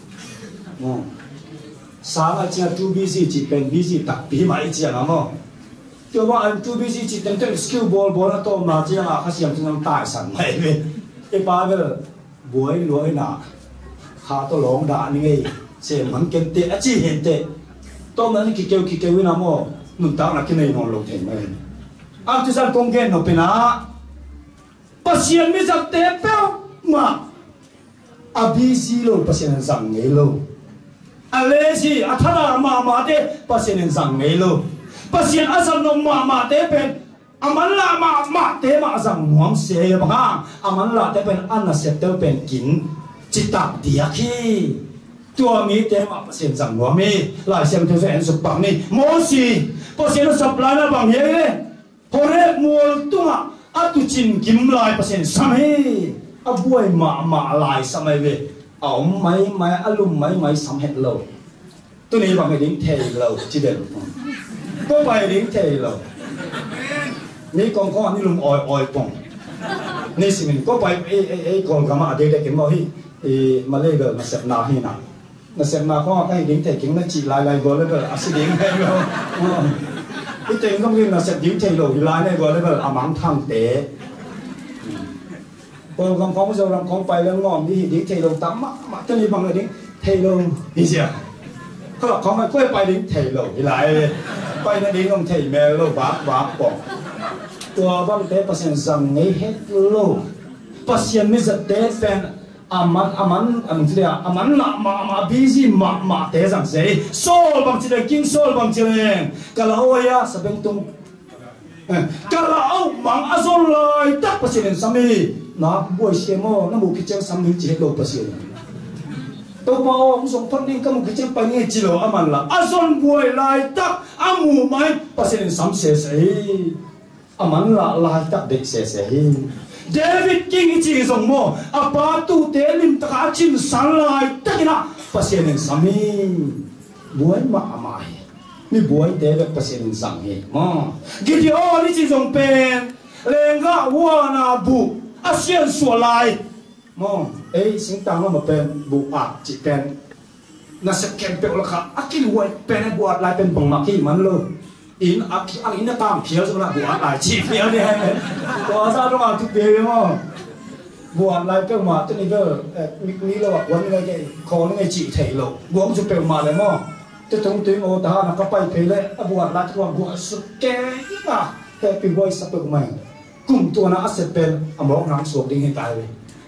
sang a chia too busy chi pen busy tak pi mai chia na mo tu ba I'm too busy chi ten ten skill ball na to na chia na kha siam chung tai san mai ve e pa ve buai loi na kha to long da ni ngai se man ken te a chi hen teตอนนั้นคิดเกี่ยววินาโมนุ่นตาหนักขึ้นในนอนลงเห็นไหมอันที่สันคงเก่งหนูเป็นนะปัจจัยมีสักเตะเป้ามาอาบีซีโลปัจจัยนั้นสั่งไงโลอะไรสิอัฐรามาเตะปัจจัยนั้นสั่งไงโลปัจจัยอาศัยนมมาเตะเป็นอามันละมาเตะมาสั่งหวงเสียบ้างอามันละเตะเป็นอันนั้นเสร็จเตะเป็นกินจิตตักเดียกี้ตัวมีเต็มเปอร์เซ็นต์สั่งหัวมีหลายเสียงเธอจะเห็นสุปังนี่โมสีเปอร์เซ็นต์สับลายนะบางอย่างเลยพอเรียกมัวตัวอัตุจินกิมลายเปอร์เซ็นต์สมัยอาบวยมาลายสมัยเวเอาไม่อารมณ์ไม่สำเร็จเราตัวนี้บางอย่างเทเราจีเด่นก็ไปดิ้งเทเรานี่กองข้อนี่ลุงออยปงนี่สิมันก็ไปกองกรรมะเด็กๆกินบ่ฮีมาเลยเกิดมาเสพนาฮีนะมาเสพนาข้อให้ดิ้งแต่กิ้งนั่นจีลายก็เลยเกิดอาศิดิ้งให้เราที่เต็งต้องเรียนมาเสพดิ้งเทโลลายเนี่ยก็เลยเกิดอามังทางเตะพอคำของเราลำของไปแล้วงอมที่ดิ้งเทโลตั้มมาจะมีบางอย่างดิ้งเทโลนี่เสียเขาของมันก็ไปดิ้งเทโลลายเลยไปนั่นดิ้งต้องเทแมวโลบ้าปองตัวบางเตะเปอร์เซ็นต์สั่งไงเฮ็ดโลเปอร์เซ็นต์ไม่จะเตะแฟนอามันจีเดียอามันมาบีซีมาเตะสังเสยโซ่บางจีเดียกิ้งโซ่บางจีเดียกะลาโอยาสเปนตุงกะลาเอามังอาโซลอยตักเปอร์เซ็นต์สามีนับบัวเชียโมนับบุกิเจงสามีจีโลเปอร์เซ็นต์ตัวบ่าวมุสงพันดิ้งก็มุกิเจงไปเงี้ยจีโลอามันละอาโซลบัวลายตักอามูไม่เปอร์เซ็นต์สามเสยอามันละลายตักเด็กเสยเดวิดกิงจีสงโมอาปาตูเตลิมตะจินสันไลตักนะเปอร์เซ็นต์สามีบัวมาไม่นี่บัวเดวิดเปอร์เซ็นต์สังเหมากิจโอนี่จีสงเป็นเลงกะวัวนาบุอาเซียนสัวไลมองสิงตังเรามาเป็นบุอาจิเป็นน่าจะเก็บเป็นราคาอากิลวยเป็นบัวลายเป็นบังมากี้มันเลยอินอินตามเพียวสำหรับบัวลายชีเพียวเนี่ยตัวซาต้องมาทุกเดือนมั้งบัวลายเป็นมาตัวนี้ก็มีเราแบบวันนี้ไงคอนี่ไงจีเทโลบัวจะเป็นมาเลยมั้งจะตรงตัวโอตานะก็ไปเพลเลยบัวลายตัวบัวสุดแก่นะแต่เป็นบัวสับเป็นใหม่กลุ่มตัวนั้นอาจจะเป็นอมรน้ำสวดดิ้งให้ตายเลย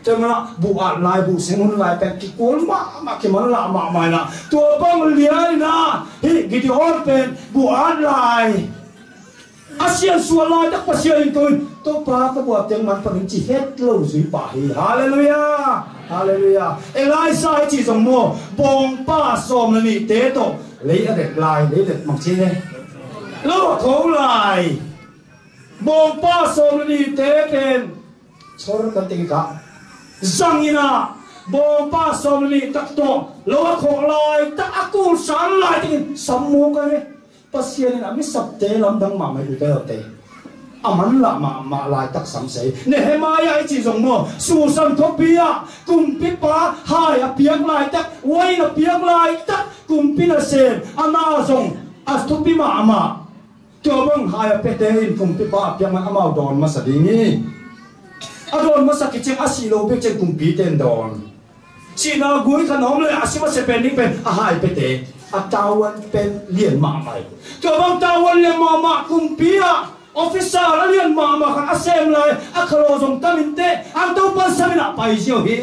cho nên vụ án lại vụ sinh hôn lạiเป็นกี่คนมากี่มันละมาไม่ละตัวบ้างเลี้ยงนะเฮ้ยกี่ที่อ่อนเป็นvụ án lạiอาเซียนส่วนลายตักประเทศอื่นตัวป้าก็บอกจังมันเป็นจีเฮ็ดเล่าสุยป่าฮีฮาเลลูยาฮาเลลูยาเอไลซาจีสมโมบงป้าสมนี่เตโตเลยเด็กลายเลยเด็กมักชีเนี่ยแล้วเขาลายบงป้าสมนี่เตเป็นชนกันติกะสังยินาบงป้าสมนี่ตักโตแล้วเขาลายตักอากูสันลายที่สมโมกันเลยpasien ini kami sabte lamdang mama itu teote, aman lah mama lai tak samsei. Nehemaya itu jongmo susan topia kumpi pa hai apiak lai tak, wai apiak lai tak kumpi nasen anazong as topi mama. Coba hai apetein kumpi pa apiak man amau don masa dingi. Adon masa kecil asilo becek kumpi tendon. Sina gui kanom le asima sepening pen hai pete. Atawan pen lian mama. Kabang tawan lian mama kumpia officer lian mama kan asem lai akalozong taminte ang taupan sabi na paisiyo hi.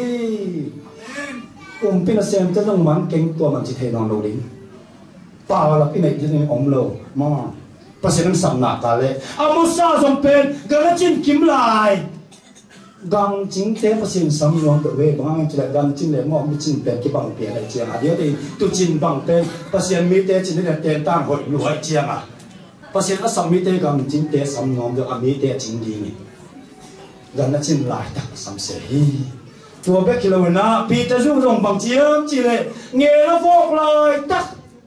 Kumpi na sem tanong man keng tua man chithe nong loading. Pawala pinay din omlo ma. Pasinang samna kale. Amusa zong pen galachin kimlay. Gang chính tế phát sinh sắm loạn tự về bằng chỉ là gang chính là mong chính bèn cái bằng bèn này chiang à điều thì tu chính bằng bèn phát sinh mỹ tế chính là tiền tăng hội nội chiang à phát sinh ở sắm mỹ tế gang chính tế sắm ngon được mỹ tế chính gì này gần nó chính lại đặc sắm sấy tua bé kilo na pi ta du rong bằng chiang chỉ là nghe nó vok lại tắc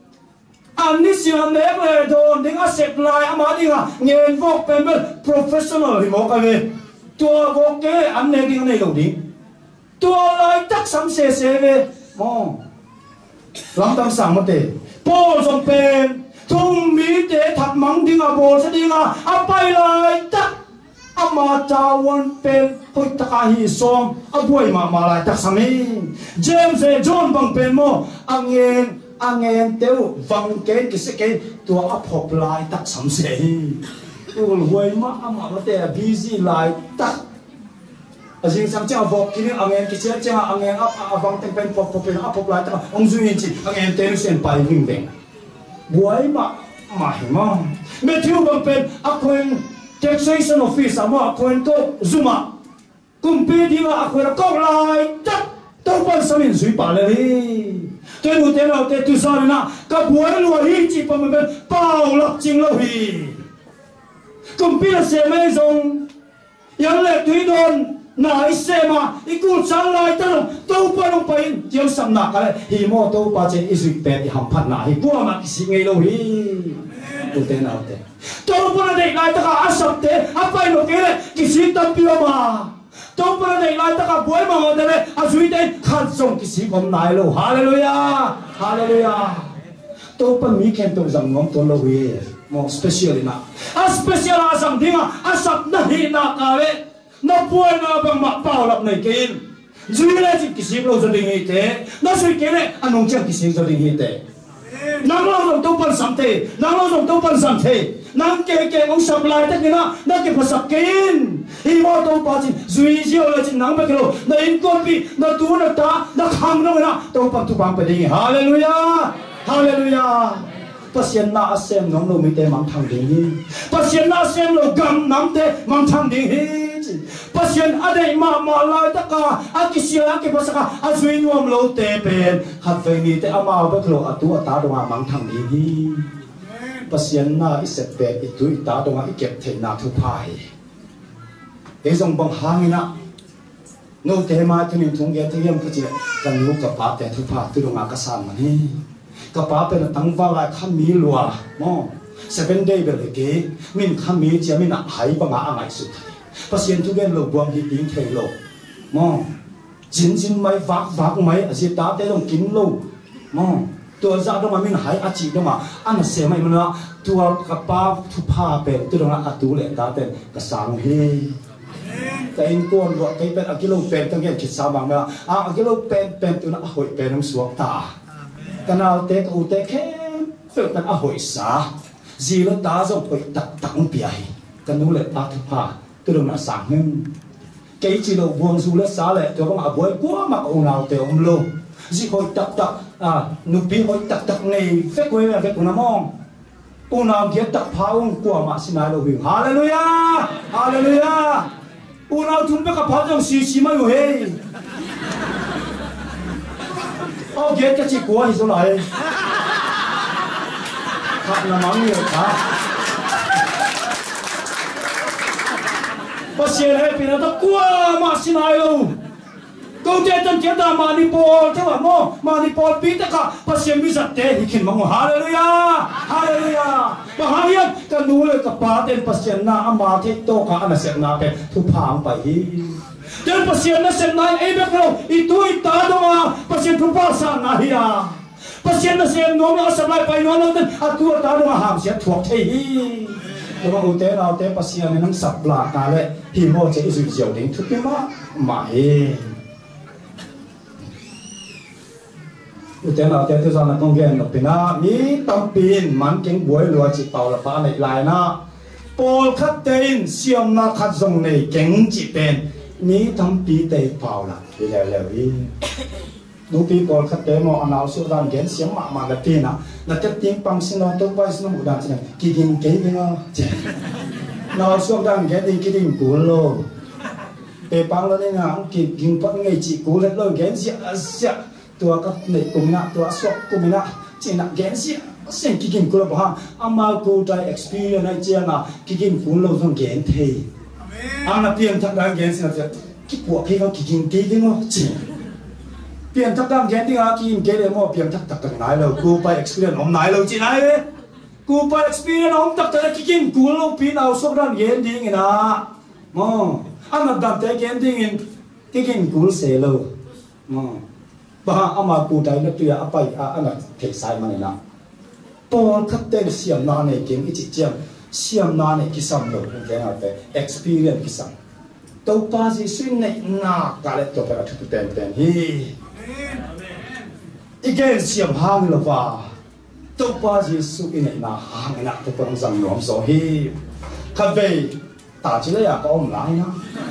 anh đi xem nétเลยโดนดิ้งอาเสร็จลายอามาดิ้งอ่ะเงินพวกเป็นแบบ professional ที่บอกกันเลยตัวโกเกอันเนกิงในหลงดิ้งตัวลายตักสามเสเสเวมองลำตั้งสั่งมาเตะโป้จงเป็นทุ่งมีเตะถัดมังดิ้งอ่ะโบสดิ้งอ่ะอาไปลายตักอามาจาวันเป็นพุทธกาหิสองอาบวยมาลายตักสามีเจมส์จอห์นบังเป็นโมอังเงินเต้าฟังเกณฑ์กิสเกณฑ์ตัวอาพบลายตักสามเสตัวรวยมากอามาแต่บิซี่ลายตักจริงสังเจ้าบอกกินอังเงินกิเจ้าอังเงินอาฟังเต็มเป็นพบเป็นอาพบลายตักองจุยจิอังเงินเต้าเส้นไปวิ่งเด้งรวยมากมาเห็นมั้งเมื่อที่บังเป็นอาควนtaxation office อามาอาควนก็ซุมากุมปีที่ว่าอาควนก็ลายตักตัวเป็นสมินสุยป่าเลยเจ้าหนูเจ้าเราเจ้าตุสานนะกับบัวรวยฮีจีปมันเป็นเป่าหลักจริงแล้วฮีกุมปีละเสียไม่ทรงยังเล็กทุยโดนนายเสมาอีกูฉันลายตั้งตัวเป็นลงไปเจ้าสำนักอะไรฮีโมตัวป้าเจ้าอิสุยเป็ดหำพันนาฮีบัวมากิสิงไงแล้วฮีดูเต้นเอาเต้ตัวเป็นเด็กลายตั้งอาสับเต้อาไปโลกเลยกิสิตับเปียวมาตัวเป็นเด็กลายตั้งบัวมาหมดเลยอาสุยเต้ขัดส่งกิสิผมนายโลฮาเลลูยาฮาเลลูยาตัวเป็นมีแค่ตัวจังงงตัวโลวีมองสเปเชียลนะอาสเปเชียลอาสังทิ้งอาสับนาฮีนากาเวนับบัวนับมาเป่าหลับในกินจุยเลยจิกิสิโลจะดิ้งฮีเต้นับสุยเกเลยอันนงเจ้ากิสิจะดิ้งฮีเต้นังเราส่งตัวเป็นสัมเทนังเราส่งตัวเป็นสัมเทนังเก๋ๆของสับลายตั้งนี่นะนักเก็บภาษากินฮีโมตัวป้าจิจุยเจียวเลยจินังไปกิโลนักอินโกปีนักตูนักตานักคำนั่นนะตัวปัจจุบันเป็นยังไงฮาเลลูยาฮาเลลูยาpasien na asem nong lo mite mang thang ding hi pasien na asem lo gam nam te mang thang ding hi pasien ade ma lai taka akisia ke pasaka azui nuam lo te pen hat ve ni te ama ba klo atu ata donga mang thang ding hi pasien na isep pe itu ita donga ikep the na thu phai e jong bang hangina no te ma thuni thung ge te yam phuchi kan lu ka pa te thu pha tu donga ka san man hiกับป้าเป็นตั้งว่าลายข้ามีลัวมอ7 day แบบเก๋มินข้ามีเจ้ามินหายปังอาไงสุดภาษาทุกอย่างเราบวมที่ดิ้งเทโลมอจินไม่ฟักไม่อาศัยตาแต่ต้องกินโลมอตัวจ้าต้องมามินหายอาจีต้องมาอันเสียไม่มันว่าตัวกับป้าทุพาเป็นตัวต้องอาตูเลยตาเป็นกระสังเฮแต่อินก้นว่าเป็นอากิโลเป็นต้องแยกคิดสามังว่าอากิโลเป็นตัวน่ะหอยเป็นน้ำสวกตากันเอาเตะอูเตะแค่เฟิร์กันเอาหอยสาจีรตาส่งไปตักเปียกันนู้นเลยตาทุพาตัวนั้นสั่งหึ่ง cái chỉ đầu buông du lết xá lệ tôi có mà buổi quá mặc ồn nào để ông lô chỉ hồi tập nụ pi hồi tập này phép quên là phép của nó mong ồn nào kia tập phá ông của mà xin ai đâu hiểu hallelujah hallelujah ồn nào chúng biết gặp phá trong xì mà rồi hey ô kia cái chỉ của thì số lại thật là mắng nhiều hả bác sĩ này bị nó tao qua mà xin ai đâu câu chuyện trong kia ta Manipur thế mà mo Manipur bị tất cả bác sĩ bị giật thế thì khiến mong hallelujah hallelujah và hai em cái núi cái bà tên bác sĩ na ama thế to cả anh sẽ na cái thu phang phải hi tên bác sĩ na sẽ na ai biết đâu ít tuổi ta đâu mà bác sĩ thu phang sang na hi à bác sĩ na sẽ nói nó sẽ lại phải nói nó tên à tuổi ta đâu mà ham sẽ thuộc thế hi nhưng mà ưu tế nào tế bác sĩ này nắm sập lại cả đấy thì họ sẽ dùng dầu đến thuốc cái mà ưu tế nào tế tôi rằng là con ghen nó pin á mi tâm pin man kinh buổi lúa chỉ bảo là phá này lại na Paul khát tên xiêm na khát dòng này kinh chỉ tên mi tâm pi tê bảo là thì là đi đúng pi Paul khát tên mà anh nào số đàn ghen xiêm mà là tiền à là cái tiếng bằng xin nó tôi bay xin nó một đàn xin kỳ kinh kế với nó nào số đàn ghen thì kỳ kinh cũ lô để bằng là nên là kỳ kinh vẫn ngày chỉ cũ lên rồi ghen xiêm tua các này cùng nè tua sọc cùng nè chỉ nè ghen xiêm xem kỳ kinh cũ là bao âm mưu cũ trái experience này chưa nè kỳ kinh cũ lâu xong ghen thì anh là tiền thật đáng ghen xiêm là cái cuộc khiเขาkỳ kinh kế với nó chỉเปลี่ยนทักดังแกนที่อากินเกลี่ยมั่วเปลี่ยนทักไหนเลยกูไป experience อมไหนเลยจีไหนเลยกูไป experience อมทักแต่กินกูลูกปีนเอาสุกดังแกนดิ้งนะมั้งอันนั้นดังแต่แกนดิ้งกินกูเสียเลยมั้งบ้าอามากูได้แล้วตัวอาไปอันนั้นเทสายมันนะตอนทักแต่เสียมนาเนี่ยเก่งอีจิเจียมเสียมนาเนี่ยกิสัมเลยแกน่าไป experience กิสัมตัวป้าสิสุนเนี่ยน่ากาเลตัวไปอัดทุกเต็มฮีอีกแค่เสียมหางหรือว่าตัวป้าจีสุอินน่าหางน่ะตัวต้องสั่งหลวมโซฮีคาเฟ่ตาจีเลยอะก็อมไลน์นะ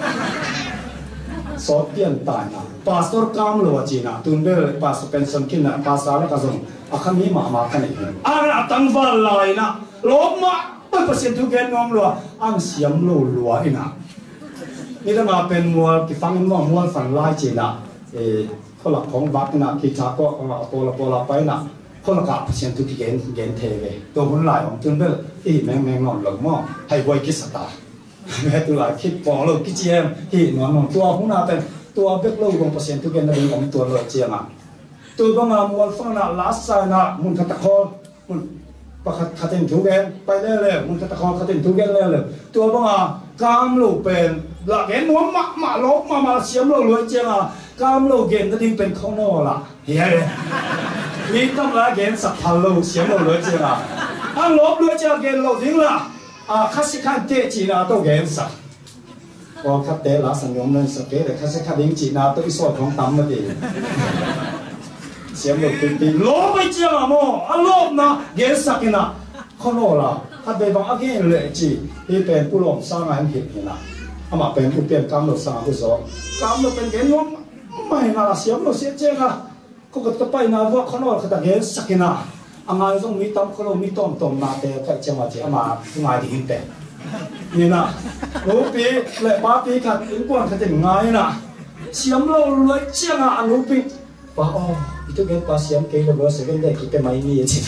สอบเตียนตายนะพาสตอร์กามหรือว่าจีน่ะตุนเบลพาสเป็นสังกินนะพาสอะไรก็ส่งอาคามีมากันอีกอันนั้นตั้งวันลอยนะลบมาไม่เปอร์เซ็นต์ทุกแกนงอมหรืออันเสียมลัวอีน่ะนี่ถ้ามาเป็นมัวกิฟังมัวฝันลายจีน่ะคนละของวัดนะกิจาก็โปลาไปนะคนละกับเสียงทุกเกณฑ์เทเวตัวคนหลายของจนเบลแมงนอนหลงมั่วให้ไวกิสตาแม่ตัวหลายคิดปองเรากิจเยี่ยมที่นอนตัวของน่าเป็นตัวเบกโลของเปอร์เซ็นต์ทุกเกณฑ์นั้นของตัวเราเจียงอ่ะตัวบางงานมวลฟังนะลาสไซนะมุนตะคอมุนประคัดเต็มทุกเกณฑ์ไปเลยมุนตะคอคัดเต็มทุกเกณฑ์เลยตัวบางงานกามลูกเป็นหลักเกณฑ์นัวมาลบมาเสียมเรารวยเจียงอ่ะกามโลเกนนั่นเองเป็นข้างนอกละเฮ้ยมีตั้งหลายเกนสักพันโลเสียงเราเลยจีละอันลบเลยจีเกนเราทิ้งละคัสคันเตจีน่าต้องเกนสักพอคัดเตะละสังยมนั่นสักเกนแต่คัสคันดิ้งจีน่าต้องอีสอยของตั้มมาดีเสียงเราตีลบไปจีละโมอันลบนะเกนสักนะข้างนอกละถ้าไปบังอาเกนเลยจีที่เป็นผู้หลงสร้างงานผิดนี่นะอามาเป็นผู้เปลี่ยนกรรมเราสร้างผู้สอนกรรมเราเป็นเกนน้องไม่น่าเสียมเราเสียเจ้าก็กระไปนาว่าขนมขนาดเห็นสักนะอามาต้องมีต้มขนมมีต้มนาเตะแค่เจ้ามาจีอามาง่ายดีหินเตะนี่นะลูกปีและป้าปีขัดอินกวนขัดถึงง่ายนะเสียมเราเลยเจ้าอ่ะลูกปีป้าอ๋อitu kan pas yang kita bawa sebentar kita main ni aja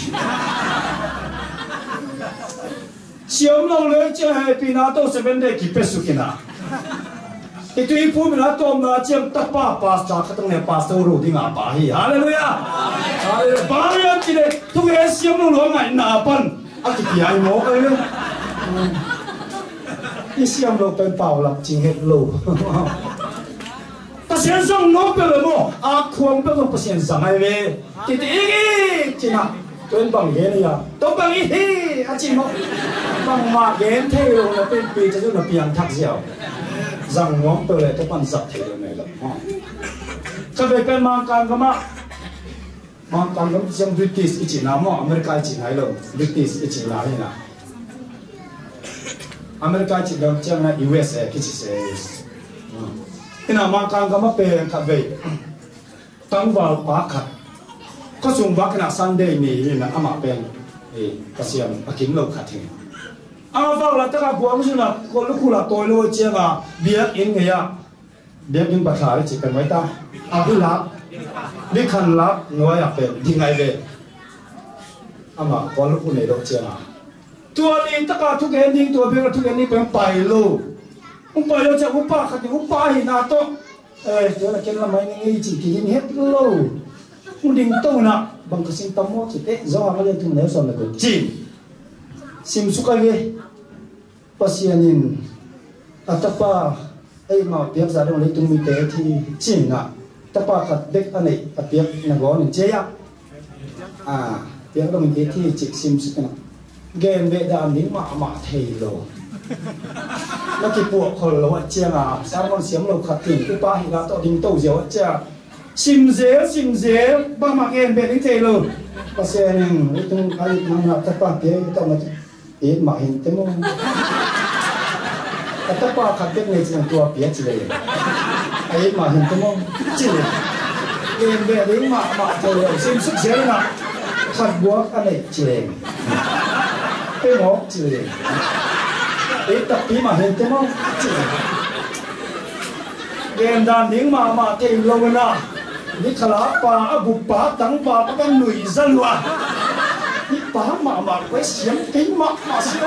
siamเราเลยเจ้าให้ปีนาโตsebentar kita suka itu ibu mina tom na ciam tapa pas cak keteng ne pas turu di ngapahi haleluya haleluya barian kide tu siam lu ngai napan aki piai mo kai ni siam lu pen pau lak jing het lu ta sian sang no pe le mo a khuang pe ko pasien sang ai we kite igi china tuen bang ge ne ya to bang i hi a chi mo bang ma gen the lu na pen pi cha ju na piang thak jiao rằng ngón tôi lại các bạn giật thì này là cho về cái mang can cái trong British chỉ nào mà America chỉ này rồi British chỉ là thế nào America chỉ đồng trong là USA cái chỉ cái nào mang càng cái bè khát về tăng vào bá khát có dùng bác cái nào Sunday này là ama bè cái gì mà kiếm lâu khát thế vào là tất cả buông xuống là có lúc là tôi lôi chia mà biết in người à biết in bát thải chỉ cần mấy ta cứ lát đi khăn lát nói à bè đi ngay về ama có lúc này đâu chia mà tua đi tất cả thuốc ending tua bên thuốc ending bên bài lô ông bài lô chắc ông ba khát ông ba thì nào to chỗ là cái là mấy người chỉ kiến hết lô ông đình tàu nè bằng cái sinh tâm mốt chỉ tết do nó lên thùng nếu xong là cái chỉ sim suka về pasienin atapa ai mà biết ra đâu lấy tung mi tế thì chỉ nè tapa khát đếch anh ấy biết là có nên chơi biết đâu mình biết thì chỉ sim suka nè game về đàn nín mà thầy rồi nó cái buộc hồi lâu chia sao con xiêm lâu khát tỉnh cái ba hiện là tao đình tàu dẻo chia sim dễ ba mà game về đến thầy rồi bác sĩ nên lấy tung cái năng là tất cả cái tao nó ít mà hiện thế mà tất cả khát đếch này chỉ là tua biết chỉ là ít mà hiện thế mà chỉ game về đến mà thầy rồi sim sức dễ nè khát buộc anh này chỉ là cái nó chỉ là ít tập tí mà hiện thế không game đàn tiếng mà thì lâu rồi nè đi khá lá bà bụp bà tắng bà các người dân loạn đi bà mà quay xiếm kính mà xiếm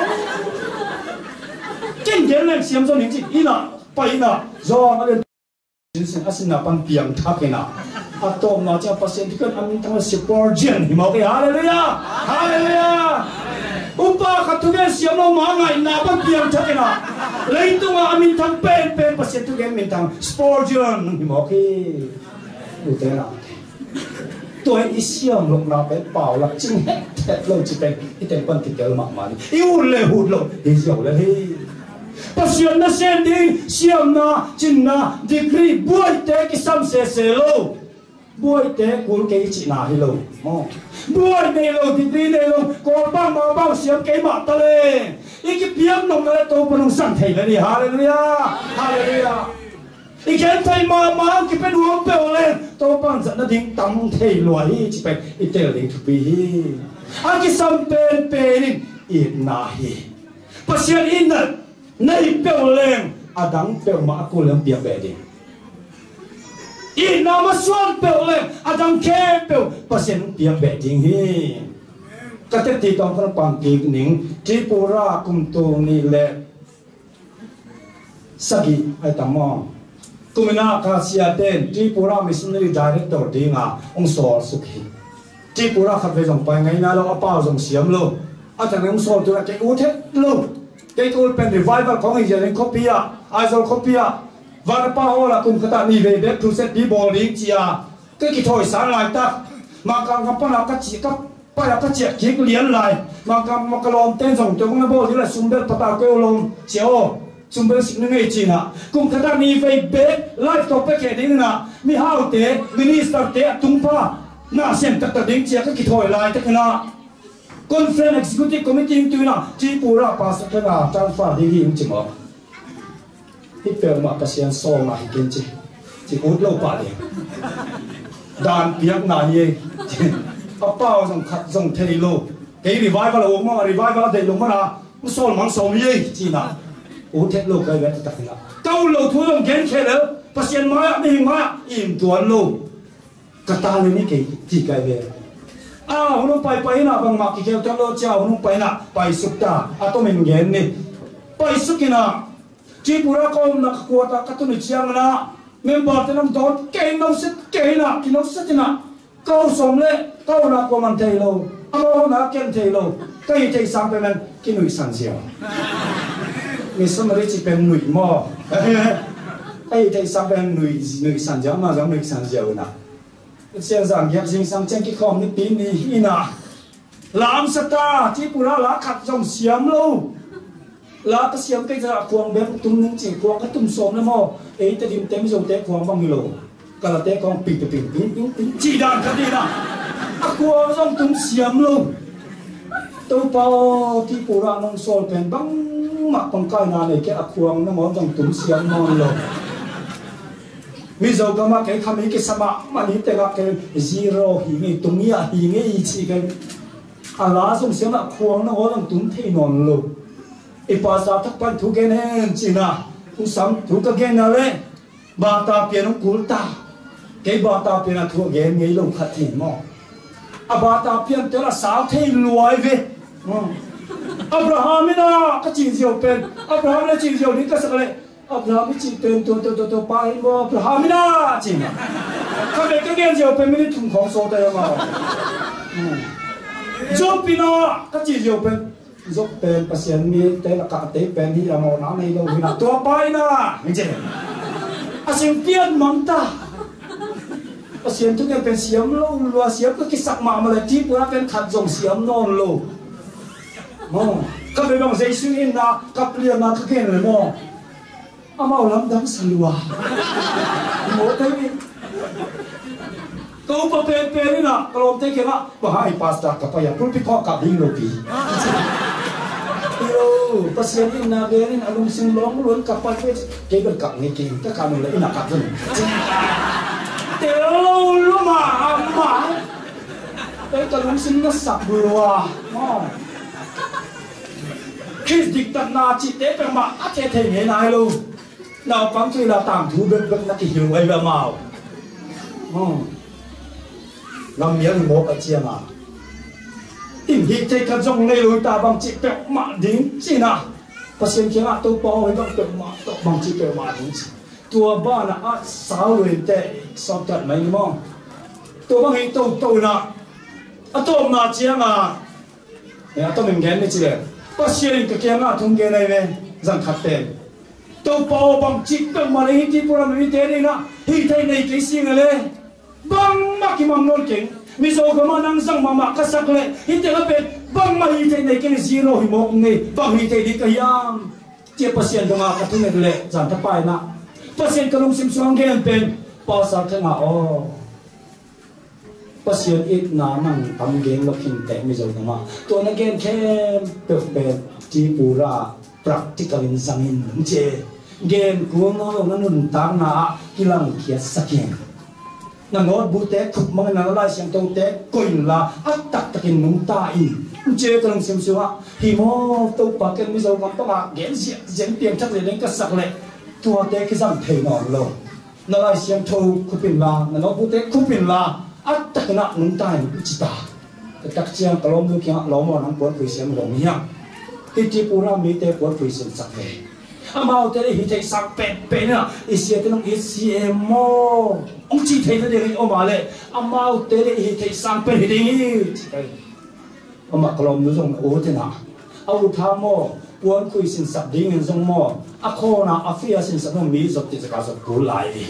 kinh điển lên xiếm cho những gì ý nà bay nà do nó lên xin là bằng biếng thác cái nào atom nó cho pasien thì cần ăn thằng support gen thì mau cái hallelujah hallelujah upa khát thu gen xiêm nó mà ngày nào bằng biếng thác cái nào lấy tung à mình thằng pen pasien thu gen mình thằng support gen thì mau cái đủ thế nào tôi ý xiêm lúc nào bé bảo là chính hết thật lâu chỉเป็นcái tên quan thịt mà yêu lệ hụt lâu thì giàu là hi pasien na sen đi xiêm na chính na degree buổi tế cái sam se lâu buổi tế cuốn cái chị nào hi lâu buổi này lâu degree này lâu có bao xiêm cái mặt ta lên ý cái biếng nông là tôi vẫn sang thầy là đi hallelujah hallelujah ý cái thầy mà cái bên uống bèo lên tôi vẫn dẫn nó tiếng tắm thầy loài chỉ phải ý tế là tiếng thuộc bì cái sam pen ít na hi pasien in này bèo lên đắng bèo mà cô lên biếng bè đi ít nào mà xuân bèo lên đắng khe bèo pasien biếng bè đi hi cái tết thì tao phải bằng kỹ nín Tripura cùng tu ni lệ sagi ai tao mong kumina kasia tên Tripura missionary director đi ngà ông sor sukhi Tripura khát về dòng bài ngày nào lo bao dòng xiêm luôn thằng ông sor tôi là cái út hết luôn cái tôiเป็น revival ของ อีเจน copy ไอโซ copy วันป้าโอละคุณขตานี่เวเด็กทุเซตดีบอลลิงจีก็กี่ถอยสารลายตามากางกับป้าลักจีกับป้าลักจีกี่ก็เลี้ยนลายมากระลมเต้นส่งตัวของนักบอลที่ละซุ่มเบลปะตาเกลลงเชียวซุ่มเบลสิ่งนึงไอ้จีน่ะคุณขตานี่เวเด็กไลฟ์ต่อไปแค่นี้น่ะมีฮาวเตะมินิสตาร์เตะตุ้งป้าหน้าเส้นตัดดิ้งจีก็กี่ถอยลายตะขณะConference Executive Committee tu na Tripura pastor na transfer di hi chim mo hipel ma pasien so ma hikin chi ut lo pa le dan piak na ye apao song khat song thei lo ke revival o ma revival de lo ma na so mang so ye chi na ut het lo kai vet ta na kau lo thu long gen khe le pasien ma ni ma im tuan lo kata le ni ke chi kai ve hunong pai na bang mak kikel to lo cha hunong pai na pai sukta ato men gen ni pai sukina Tripura ko na kuota katuni chiang na member tenam don ke no sit ke na ki no sit na kau som le kau na ko man thei lo amo na ken thei lo kai thei sang pe men ki nui san sia mi som ri chi pe nui mo kai thei sang pe nui san sia ma giống nui san sia na xem rằng nghiệp sinh sang trên cái khom cái pin đi hi na làm sao ta Tripura lá khát dòng xiêm lâu lá cái xiêm cái giờ cuồng bé tung những chỉ cuồng cái tung xóm nó mò ấy ta điểm tem dòng té cuồng bao nhiêu lâu cả là té con pin chỉ đàn cái gì nào cuồng dòng tung xiêm lâu tôi bao Tripura nông sôi pen băng mặc bằng cái nào này cái cuồng nó mò dòng tung xiêm ngon lâu mi zo kama cái khami cái sama mani te ga cái zero hi ngi tumia hi ngi chi cái ala sung xiang na khuang na ho lang tum thei non lo ipa sa thak pan thu gen hen china u sam thu ka gen na le ba ta pian kul ta cái ba ta pian thu gen ngi lo khat thi mo a ba ta pian te la sa thei luai ve Abraham na ka chi diao pen Abraham na chi diao ni ka sa le Abraham chi pen to pa mo Abraham na chi na ka be ka gen diao pen mi ni thum khong so ta ya ma Job pina ka chi diao pen Job pen pasien mi te la ka te pen hi la mo na nei lo hi na to pa na ni che asim pian mang ta pasien tu ke pen siam lo lo siam ka ki sak ma le ti pura pen khat jong siam non lo các bạn bằng giấy suy nghĩ na các liền na các kiện rồi mò amau lắm đắng salua mỗi thấy câu bắp bê bê đi na kalau thấy cái nào bà hai pasta các bạn pun pi kho các đinh lopi yêu pasien ini na berin alung sing long luôn các bạn cái bên cạnh này kinh các kanu lại na các dân tiêu lu mà cái alung sing nó sập bùa khi dịch tận na chỉ tế bằng mà ắt thể thế này luôn nào phóng chơi là tạm thu bên bên là cái hiểu ấy là màu làm miếng một ở chia mà tìm hít thấy cái dòng này rồi ta bằng chỉ bẹo mà đính chỉ nào và xem kia là tôi bao với bằng bẹo mà bằng chỉ bẹo mà đính tua ba là sáu người tệ sau trận mấy mong tôi bằng hình tôi là tôi mà chia mà tôi mình ghen đấy chứ pasien cái kia ngã thùng kia này về rằng khát tiền tôi bao bằng chip bằng mà lấy hít pura mình thế này nè hít thế này cái gì này bằng mà cái mắm ngon kính mi zo cái mà năng rằng mà cái sắc này hít thế là bên bằng mà hít thế này cái zero hi mong này bằng hít thế đi cái yam chia pasien cái mà cái thùng này lệ rằng tháp bài nè pasien cái lông sim suang cái bên bao sắc cái ngã pasien ít na nang tam gen lo kin te mi zo na to na gen khem pe ti pura practical in zangin che gen ku no lo nun ta na kilang khia sakin na ngot bu te khup mang na la siang to te koin la at tak takin nung ta in che ka lang sim suwa hi mo to pa ken mi zo ngam to ma gen zen tiang thak le leng ka sak le tua te ki zam thei no lo na la siang tho khupin la na no bu te khupin la at tak na nung ta ni chita tak chiang kalom du kya lomo nang pon pui siam long hiang ti pura mi te pon pui sim sak ve amao te hi te sak pe na isia te nong isia mo ong chi the de ri o ma le amao te hi te sak pe hi ding ama kalom du song o te na au tha mo pon pui sim sak ding en song mo a kho na afia sim sak no mi zot ti ka zot ku lai vi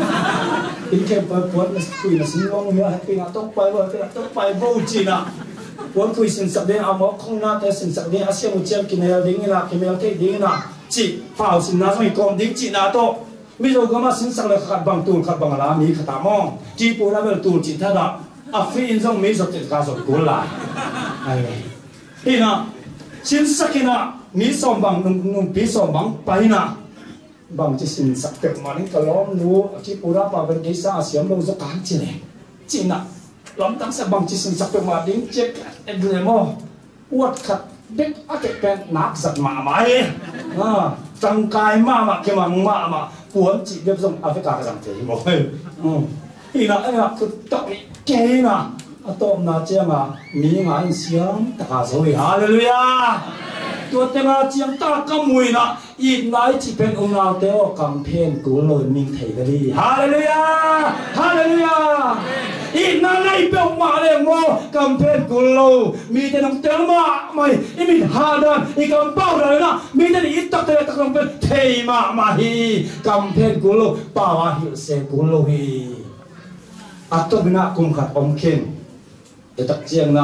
in kem pa pon na pui na sim long ya happy na tok pai bo chi na pon pui sim sak de amo khong na te sim sak de asia mu chiam kin ya ding na ke mel te ding na chi phao sim na so kom ding chi na to mi zo ga ma sim sak le khat bang la mi khata mo chi pu na bel tu chi tha da a fi in zong mi zot ti ka zot ku lai ai ina sim sakina mi som bang nung pi som bang pai na bang chỉ xin sắc đẹp mà nên cái lom nu chỉ pura pa bên cái sa xiêm lâu rất cán chỉ này chỉ na lom tăng sa bang chỉ xin sắc đẹp mà đến chết em người mo uất khát biết ác cái bên nát giật mà mày trăng cài mà cái mà cuốn chỉ biết dùng Africa cái dòng thế mà thì là anh cứ tập cái na tôm na chia mà mi ngai xiêm ta rồi hallelujahตัวเต็งอาเจียงตากำมวยนะอีกหลายที่เป็นองค์เราเตวกำเพนกูลอยมิงเทกันดีฮาเลลูยาฮาเลลูยาอีกนั้นไอ้เปลมาเลยโมกำเพนกูลอยมีแต่น้องเตลมาไม่อีมีฮาดันอีกำเป้าเลยนะมีแต่อีตักเตะตักน้องเป็นเทมาฮีกำเพนกูลอยป่าวหิวเสกูลอยอัตโตบินะกุมขัดอมเข็นแต่ตักเจียงนะ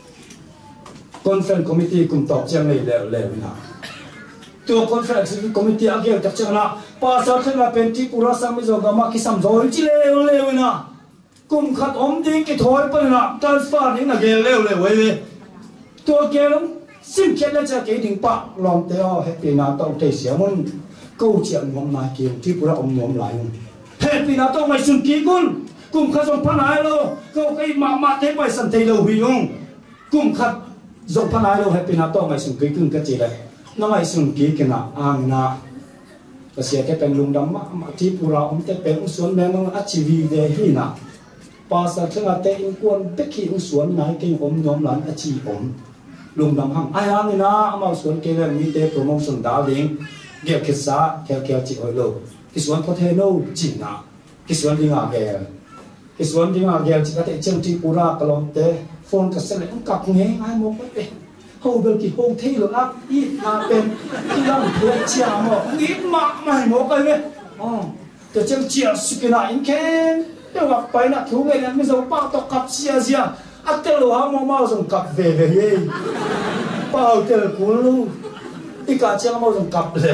Conference committee kum talk chiang nei le na to conference committee again tak chiang na pa sa thena penti pura sam zo ga ma ki sam zo chi le na kum khat om ding ki thoi pa na transfer ni na ge le we to ge lom sim khet la cha ke ding pa lom te o happy na to te sia mun câu chuyện mong na ki ti pura om nom lai happy na to mai sun ki kun kum kha jong phanai lo ko kai ma te pai san thei lo hui ong kum kha jong phanai lo happy na to mai sun ki kun ka chi lai na mai sun ki ke na ang na ka sia ke pen lung dam ma ti pura te pen suan me no a chi vi de hi na pa sa thanga te in kon pe ki suan nai ke nom lan a chi lung dam hang ai ang na ama suan ke le mi te promotion da ding ge ke sa ke chi oi lo ki suan ko the no chi na ki suan ding a ge ki suan ding a ge chi ka te chang ti pura ka lom te phone ka se le ang kap nge ai mo ko pe hầu bel ki hầu thi lo ap ít na pen ki lang thua chia mo ít mai mo cái ve to chang chia sukina in ken te wa pai na thu ve na mi zo pa to kap sia sia atel ha mo ma zo kap ve ye pa hotel ku lu i ka chang mo zo kap le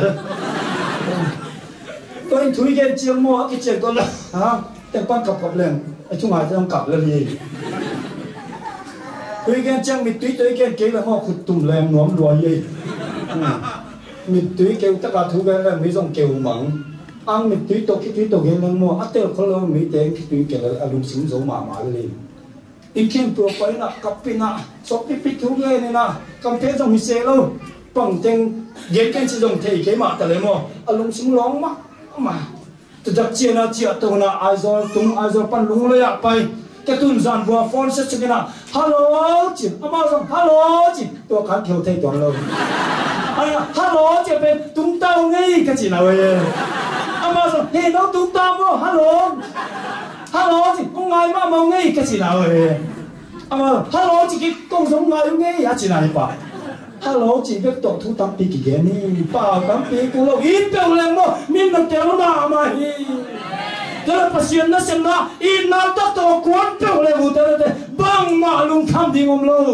to in thui gen chiang mo ki cheng to la ha te pan kap len ai chung ai te kap le ye tôi khen chăng mít túy tôi khen kêu là họ khụt tùm lem nóm đuôi gì mít túy kêu tất cả thứ cái là mấy dòng kêu mặn ăn mít túy tôi cái túy tôi khen là mua ăn tiêu khó lâu mấy tên cái túy kêu là lùng xính dấu mà lên in khen pro phải là cặp pin à số cái pít thứ cái này nè cầm thế dòng mít xe lâu bằng tên dễ khen chỉ dòng thầy cái mà tại lấy mua lùng xính lóng mà từ đặc chia na chia tôi na ai rồi pan lùng lấy ạ bay cái tuần giàn vừa phone sẽ cho cái nào hello chị ama rồi hello chị tôi khán theo thầy toàn luôn hello chị bên tung tao ngay cái gì nào vậy ama rồi hey nó tung tao vô hello chị con ngài mà mau ngay cái gì nào vậy ama hello chị cái con sống ngài ngay à chị này bà hello chị biết tổ thu tâm pi cái này bảo tâm pi cũng lâu ít đâu lên mà mình được kéo nó mà kalau pasien na sem na ina ta to kuan pe le bu ta te bang ma lung kham ding om lo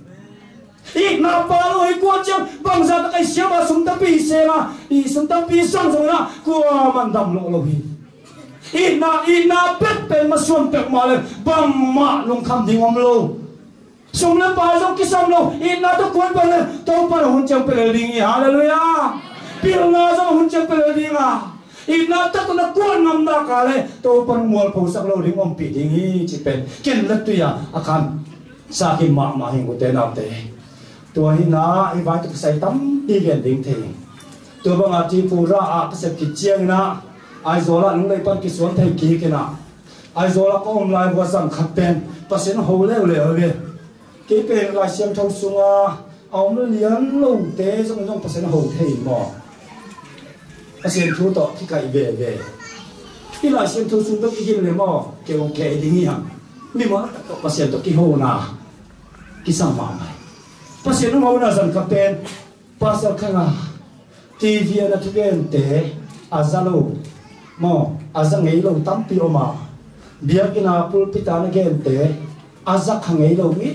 ina pa lo i kuan cham bang za ta kai sia ba sum ta pi se ma i sum ta pi sang zo na kwa man dam lo lo hi ina pe ma suam pe ma le bang ma lung kham ding om lo sum le pa zo ki sam lo ina ta kuan pa le to pa hun cham pe le ding hallelujah pil na zo hun cham pe le ding ina ta na kuan ngam da ka le to pan mual po sak lo ring om pi ding hi chi pen ken la tu ya akan sa ki ma hin ko te na te to hi na i vai tu sai tam ti gen ding the to ba nga ti pura a ka se ki chiang na ai zo la nung le pan ki suan thai ki ke na ai zo la ko om lai bo sam khat pen pasen ho le le ki pen la siam thau sunga om le lian lo te jong pasen ho thei mo pasien thu to ki kai ve ki la sien thu sun to ki le mo ke on ke ding ya mi mo to pasien to ki ho na ki sang ma mai pasien no na san ka pen pasal khanga tv na thu gen te azalo mo azang ei lo tam pi oma bia kina pulpita na gen te azak khangei lo mi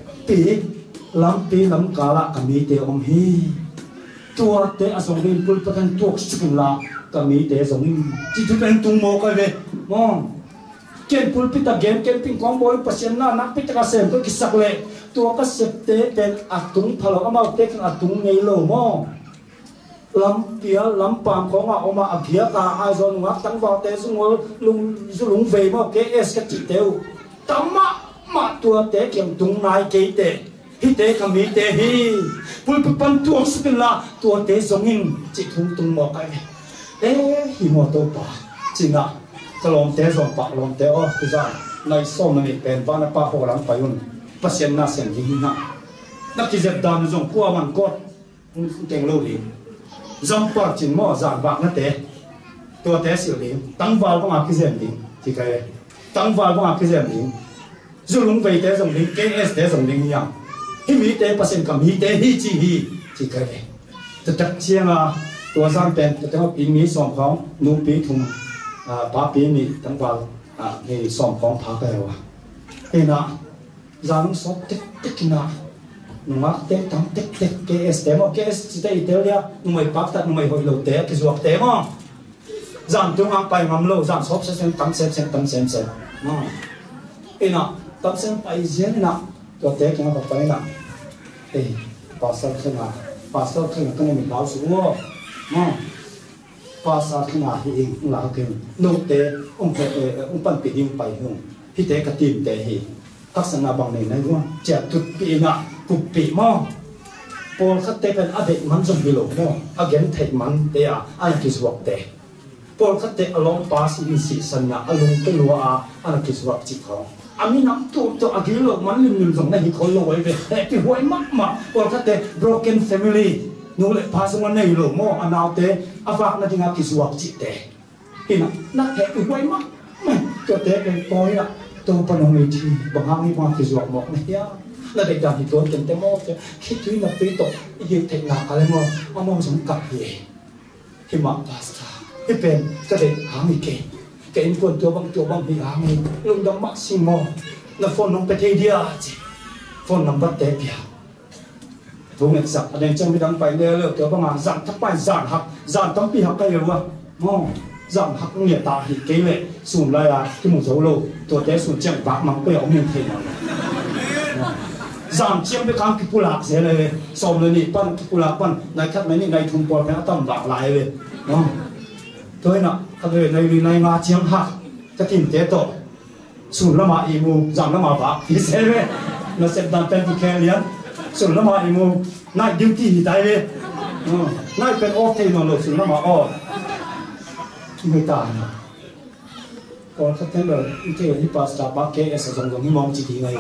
pi lam kala kami te om hi tua te asong rin pulpatan tuok sukin la kami te asong rin jitu pen tung mo ka ve mo ken pulpita gen ken ping kong boy pasien na nak pita ka sem ko kisak le tua ka sep te pen atung phalo amau te kan atung nei lo mo lam pia lam pam ko nga oma agia ka ai zon ngak tang wa te sungol lung ve mo ke es ka chi teu tamma ma tua te kem tung nai ke te hi te kami te hi pulpipan tuok sukin la tua te zongin chi thung tung mo kai hi mo to pa chinga kalom te zong pa lom te o tu za nai som na ni pen va na pa ho lang pa yun pasien na sen hi na ki zep dam zong kwa man kot keng lo li zong pa chin mo zan bak na te tua te sil li tang val ko ma ki zem ding ti kai tang val ko ma ki zem ding zulung ve te zong ding ks te zong ding yang hi mi te pasien kam hi te hi chi kai te tak chiang a tua zan pen te te in mi som khong nu pi thum pa pi mi tang val ni som khong pha kai wa he na zan so tek na nunga tek tam tek ks te mo ks chi te itelia numai pak ta numai hoi lo te ki zuak te mo zan tu ngang pai ngam lo zan sop se tam sem mo ina tam sem pai zen na to te ki ma pai na pasal khana kan mi dau su mo sa thina hi ing la ken no te ong pan pi ding pai hung hi te ka tim te hi tak sana bang nei nai wa cha tut pi na ku pi mo Paul khát tế bên ade man zum bilo mo again thei man te a an kis wak te Paul khát tế along pass in si san na along te lo a an kis wak chi thong ami nam to agilo man lim zong na hi khol lo wei ve ti huai ma Paul khát tế broken family nu le pass man nei lo mo anau te avak na tinga kis wak chi te ina na he ti huai ma to te ken poi na to panong ni chi bang hang ni ma kis wak mo ya là để làm gì tôi cần tem mốt khi tuy là phí tục yêu thịt nạc ở đây mà mong sống cặp gì khi mà pasta cái bên cái để hàng gì cái anh quân tua băng bị hàng gì lúc đó maximo là phone nông bê đi à phone nông bắt té bia vùng này sập ở đây trong cái đám phải nè lựa tua băng hàng giảm thấp bài giảm tấm pi học cái gì vậy ngon giảm học công nghiệp ta thì cái lệ sùn lại là cái một số lô tôi té sùn chẳng bạc mà bây giờ ông mình thịt nào giảm chiếm với các cái lạc thế này xong rồi nị pan cái lạc pan này khát mấy này thùng bò phải tầm lạc lại rồi không thôi nè các người này ngã chiếm hạt cái tìm thế tổ sùn lắm mà imu giảm lắm mà bạc thì thế đấy nó sẽ đàn tên thì khen liền sùn lắm mà imu này duty tại đây nàyเป็น off ที่นอนหลับสùn lắm mà offไม่ตายcòn các thế là cái gì pasta bạc cái sẽ dùng cái món chỉ thì ngay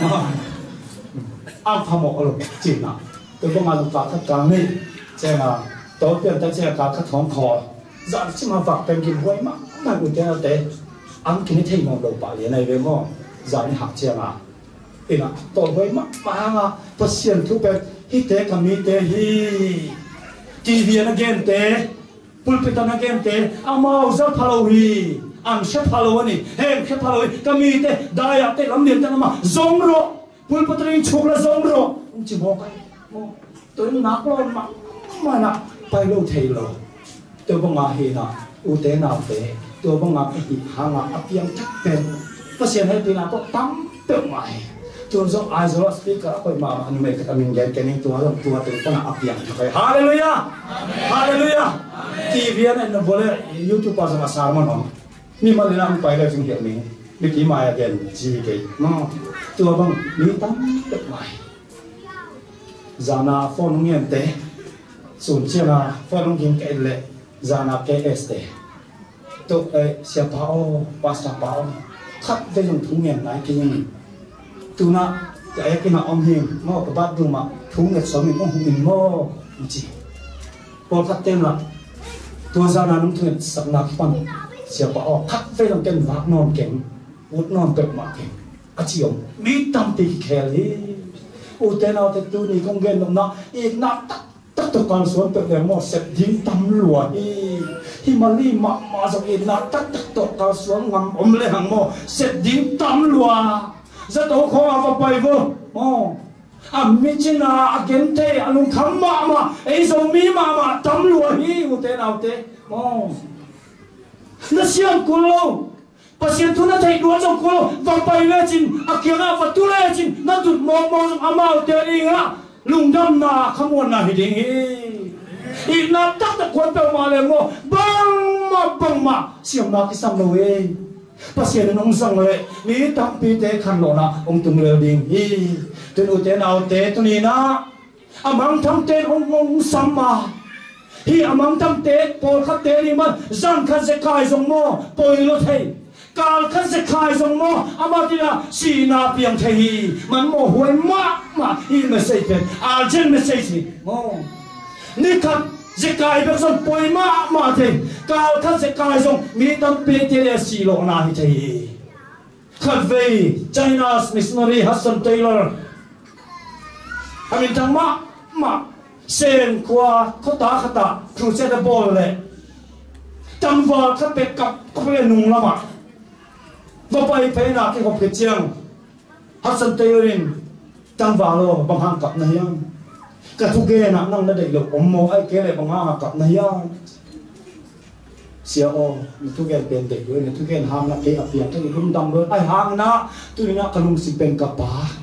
ăn thầm một lần chỉ nào tôi có mang vào các trang này xem là tối tiên ta xem cả các thòng cò dọn chứ mà vạc bên kia quay mắt mà người ta để ăn cái này mong đầu bảo này về mò dọn học xem à thì là tối quay mắt mà phát hiện thu về hít tế cầm hít tế hi TV nó game tế pulpit nó game tế amau rất phalo hi ăn xếp phalo này hem xếp phalo cầm hít tế đại tế làm điểm tế mà giống rồi pulpatring chukla zongro ông chỉบอกcái tôi nát luôn mà nè phải lâu thầy lo tôi bằng ngã hi nè u tế nào tế tôi bằng ngã cái hàng ngã áp yang chắc bên phát hiện hay tin nào có tắm tự mày tôi giống ai rồi speaker coi mà anh mấy cái mình cái này tôi tự có là áp yang thôi hallelujah hallelujah TV này nó boleh YouTube pas sama sama nó nhưng mà làm phải là chúng hiểu mình biết kỹ mai again gì cái nó tua bang ni tam được mai zana phone ngien te sun chena phone ngien cái lệ zana KS te to sia pao pasta pao khắp về dùng thùng ngien lại cái gì tu na cái na om hiền mà cái bát đường mà thùng ngien số mình cũng không mình mò gì còn khắp tem là tua zana nông thuyền sập nát pan sia pao khắp về dùng cái vác non kén út non cực mà kén chiều biết tâm tì khéo đi, ưu tiên nào thì tôi này không ghen nó, ít nát tất tất con số tự để một sệt dính tâm lùa hi mà li mà rồi ít nát tất con số ngầm lên hàng mò sệt dính tâm lùa, rất đâu khó vào bài vô, mi chỉ là kiến thế, anh không mà ấy rồi mi mà tâm lùa hi ưu tiên nào thế, nó xiêm cuốn lâu. Pasien tu na thei dua jong ko vang pai le chin akianga fa tu le chin na tut mong amau te inga lungdam na khamon na hiding hi na tak ta kon pe ma le mo bang ma siam na ki sam lo e pasien nong sang le mi tam pi te khan lo na ong tum le ding hi tu te nau te tu ni na amang tham te ong sam ma hi amang tham te pol khat te ni man zan khan se kai jong mo poi lo thei Kal kan se khai song mo amatina si na piang thei man mo huai ma hi me sei pen arjen me sei si mo ni khat se kai be son poi ma thei kal kan se khai song mi tam pe te le si lo na hi thei khat ve China's missionary Hudson Taylor amin tang ma sen kwa khota khata thu se da bol le tam va khat pe kap ko le nung lama và bây phải là cái hộp cái chiang Hudson Taylorin tăng vào rồi bằng hàng cặp này anh cả thu kia nặng năng đã đầy được ống mồ ai kia lại bằng hàng cặp này anh xia ô thu kia bên đầy rồi thu kia ham là cái áp tiền cái lung đâm rồi ai hàng na tôi na cái lung xịt bên cặp bá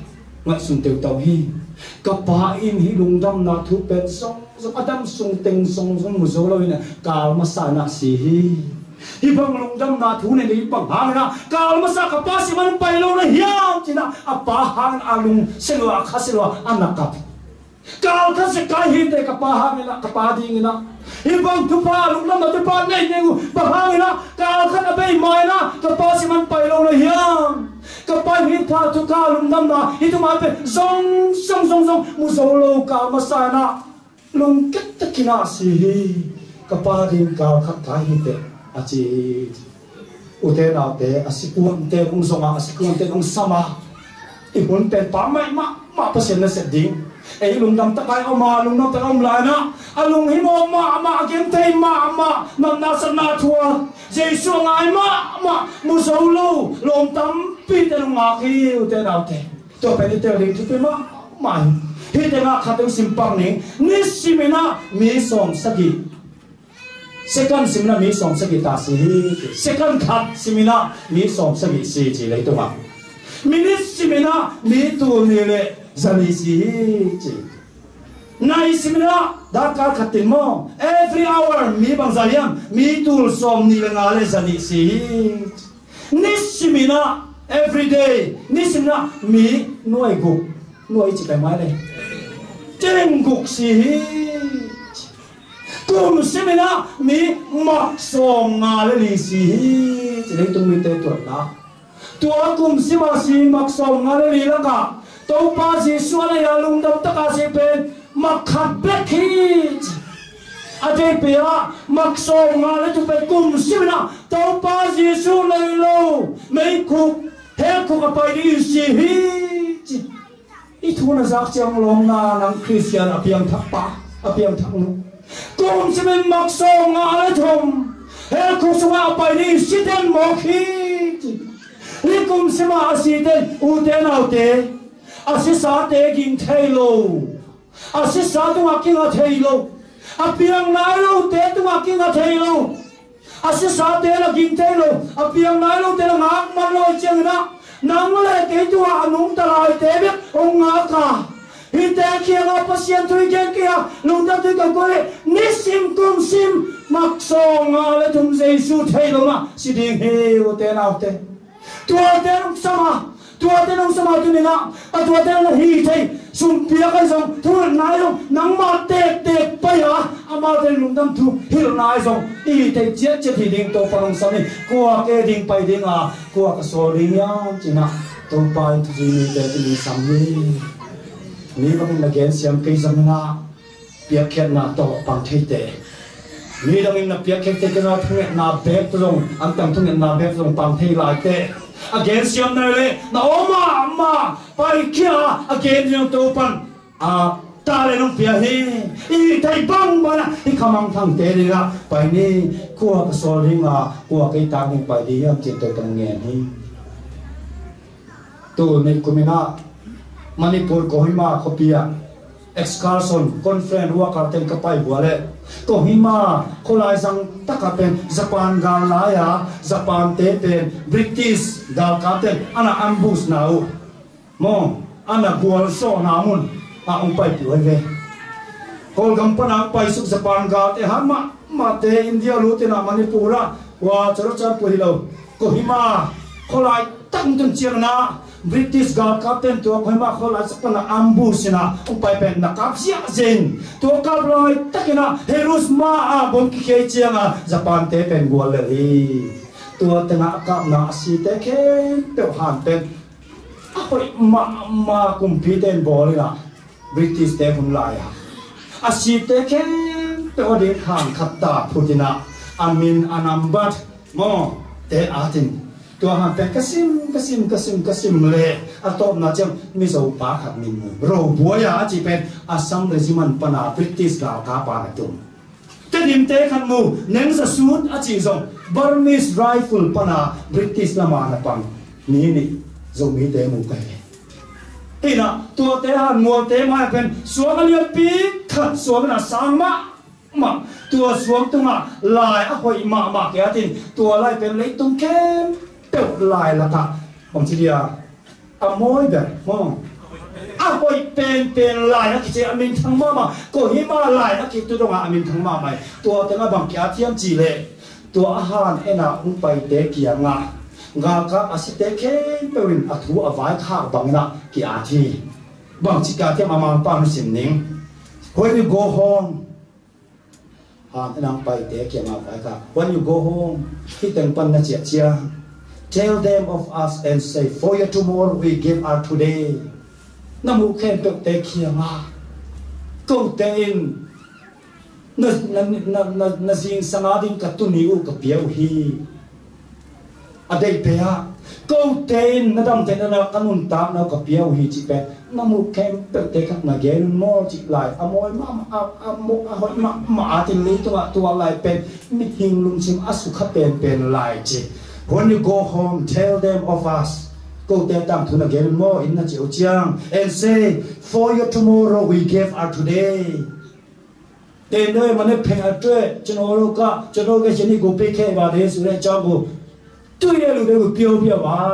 ngại sung tiêu tàu hi các bà in hi lung đâm na thu pet song song adam sung teng song song mu zo lo ina kal ma sa na si hi bang lung đâm na thu ne ni bang hang na kal ma sa ka pa si man pai lo na hiam china apa hang alung selwa khaselwa anakap kal tha se kai hi te ka pa hang na ka pa ding na ibang tu pa lung đâm na tu pa nei nei pa hang na kal kha na bei mai na ka pa si man pai lo na hiam kapal hin tha tu ka lung nam na hi tu ma pe zong song song song mu zo lo ka ma sa na lung ket ta kina si kapal hin ka kha ka hi te a chi u te na te a si ku te ung song a si ku te ung sama i hun pe pa mai ma pa sen na se ding ei lung nam ta kai o ma lung nam ta om la na a lung hi mo ma gen te ma nam na sa na thua Giêsu ngài ma mu zo lo lom tam pi te nga khi u te na te to pe te ri tu pe ma hi te nga kha te simpang ni simena mi som sagi second simena mi som sagi ta si second khat simena mi som sagi si ji le to ma minute simena mi tu ni le zani si ji nai simena da ka khatin mo every hour mi bang zaliam mi tul som ni nga le zani si ni simena every day ni simena mi noi chi kai mai le teng guk si kum simena mi mak som nga le li si chi le tung mi te tu na tua kum sima si mak som nga le li la ka to pa si suala ya lung dam ta ka si pen makhat black hit ade pia makso ngale tu pe kum simna to pa Jesu nei lo mei ku he ku ka pai di si hi i thuna zak chang long na nang Christian apiang thak pa apiang thak nu kum simen makso ngale thum he ku sunga pai di si den mo khi ni kum sima si den u den au te asi sa te ging thei lo asi sa tu aking a thei lo apiang nai lo te tu aking a thei lo asi sa te la ging thei lo apiang nai lo te la ngak man lo cheng na nang le te tu a nung ta lai te be ong nga ka hi te kia nga pasien tu gen kia lung ta tu ka ko le ni sim kum sim mak so nga le tum Jesu thei lo na si ding he o te na te tu a te nung sama tua te nong sama tu ni na a tua te na hi thei sum pia kai song thu nai long nang ma te pa ya ama te lung dam thu hil nai song i te che thi ding to pa long sam ni ko ke ding pai ding a ko ka so ring ya china to pai tu ni te ni sam ni bang na gen siam kai sam na pia khet na to pang thei te ni dang in na pia khet te na thu na be long am tam thu na be long pang thei lai te again siam na le na oma pai kia again yung to pan ta le nong pia hi I thai bang ba na I khamang thang te ri la pai ni ko ka so ri nga ko kai ta ni pai di yam chin to tang nge hi to nei kumina Manipur Kohima khopia excursion conference wa ka ten ka pai bua le Kohima kholai sang takapen Japan gal la ya Japan te pen British gal ka ten ana ambush nau mo ana bual so na mun a ong pai pi ve kol gam pa na pai su Japan gal te ha ma te India lu te na Manipura wa charo cha pu hi lo Kohima kholai tang tung chiang na British gal captain to Kohima kholai sapana ambush na ong pai pen na kap sia zen to kap loi takina herus ma a bom ki ke chiang a Japan te pen bual le hi to tena kap na si te ke pe han pen apoi ma competen bol na British te hum la ya asi te ke pe ode khang khatta putina amin anambat mo te atin to han pe kasim le atop na cham mi so pa khat min ro boya chi pen asam regiment pana British ka pa na tum te dim te khan mu neng sa suit a chi zong Burmese rifle pana British lama na pang ni zo mi te mu kai ina to te han mo te ma pen suang ali pi khat suang na sang ma tua suang tunga lai a hoi ma ke atin tua lai pen le tung kem lai la ta ông chỉ à môi bè mong hoi pen lai a ki che amin thang ma ko hi ma lai a ki tu donga amin thang ma mai tua tenga bang ki athiam chi le tua han ena ung pai te ki nga ka asite ke pewin athu awai kha bangna ki athi bang chi ka thiam ama pa nu sim ning when you go home han ena pai te ki ma vai ka when you go home ki teng pan na chia chia tell them of us and say for your tomorrow we give our today namu khen pe te ki nga ko te in na sing sanading katuni u ka piau hi adei pe ha ko te in na dam te na kanun ta na ka piau hi chi pe namu khen pe te ka na gen mo chi lai amoi ma atin li to lai pe mi hing lung sim asu kha pen lai chi when you go home tell them of us go te tam thuna gen mo in na chiu chiang and say for your tomorrow we give our today te nơi mà nó phèn ở trên cho nó cái chuyện này cũng bị kẹt vào đấy rồi cho cô tôi đây lúc đấy cũng biểu mà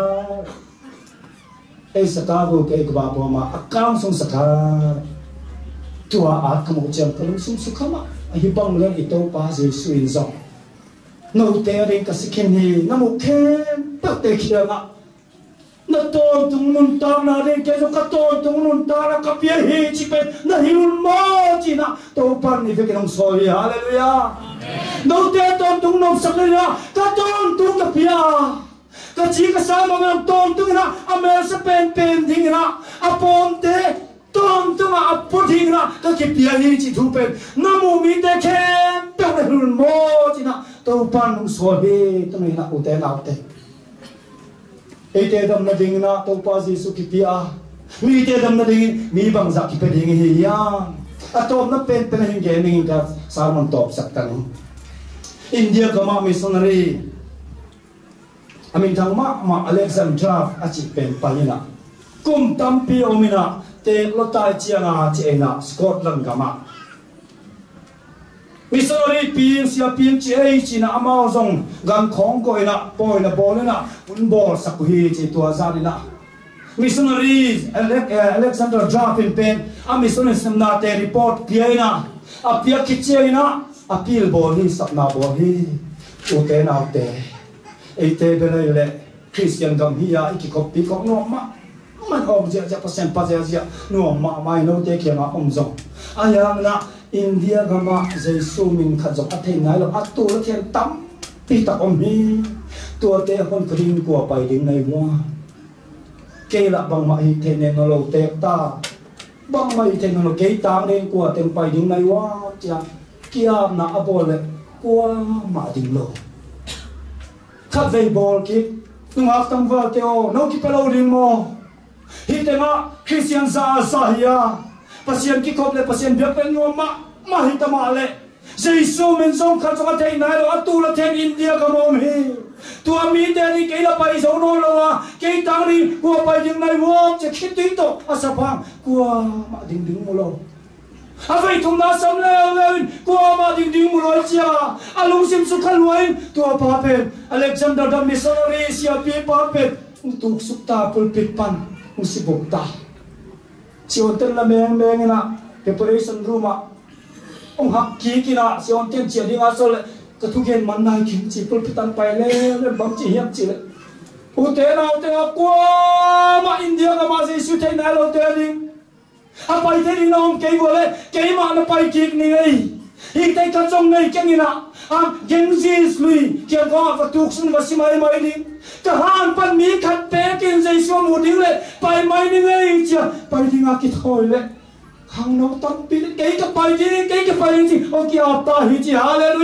ấy sát cô cái bà bố mà account xong sát tua ác không có chuyện cái lúc sung sung không à hi bang lên ít đâu ba gì suy rộng nấu té đến cái sự khen hi nó một khen tất té kia mà nó tôn tung nun ta na đến cái cái tôn tung nun ta là cái bia hi chỉ bên nó hilun mo chỉ na tô pan ni về cái nông soi hallelujah nấu té tôn tung nông sắc lên na cái tôn tung cái bia cái chỉ cái sao mà mình tôn tung na amel sẽ pen thing na apom té tôn tung à apot thing na cái bia hi chỉ thu pen nó mu mi té khen bé nó hilun mo chỉ na tô pan nông soi hi tôi này na u té nào té ete dam na ding na to pa Jesu ki pia mi te dam na ding mi bang za ki pe ding hi ya atom na pen hin ge ning ka salmon top sak tan India ka ma missionary amin thang ma Alexandra a chi pen pa ni na kum tam pi omina te lotai chianga che na Scotland ka ma missionary ping sia ping che ai chi na amao zong gan khong ko ina poi na bol na un bol sak hi chi tua za ni na missionaries Alexander drop in pen a missionary samna te report pia ina a pia ki che ina a pil bol hi sak na bol hi u te na te ei te be le Christian gam hi ya ki copy ko no ma man om ja percent pa ja no ma mai no te ke ma om zong ayang na India gama Jesu min khadzok athei ngai lo atu la thian tam pi ta om hi tua te hon kring ko pai ding nei wa ke la bang ma hi the ne no lo te ta bang ma hi the no ke ta ne ko tem pai ding nei wa cha kia na abole ko ma ding lo khat vei bol ki tung hak tam va te o no ki pelo ding mo hi te ma Christian za ya pasien ki khop le pasien biak pen no ma hi ta ma le Jesu men song kha chong thei nai lo atu la then India ka mom hi tu ami te ni ke la pai zo no lo wa ke tang ni ko pai ding nai wo che khit ti to asa phang ko ma ding mo lo a vai thum na sam le ko ma ding mo lo chia a lung sim su khan wai tu pa pen Alexander the missionary sia pi pa pen tu suk ta pulpit pan usibok ta Sion ten la meng na preparation room a ông hak ki kina sion ten chia ding a sol ka thu gen man nai kin chi pulpitan pai le bam chi hiam chi le u te na ko ma India ka ma Jesu te na lo te ding a pai te ding na om ke bo le ke ma na pai ki ni ei hi te ka chong nei ke ni na a gen jis lui ke ko fa tuk sun va si mai ding ka han pan mi khat pe kin Jesu mu ding le pai mai ni ei chia pai ding a ki thoi le hang no tam pi ke ka pai ji o ki ata hi chi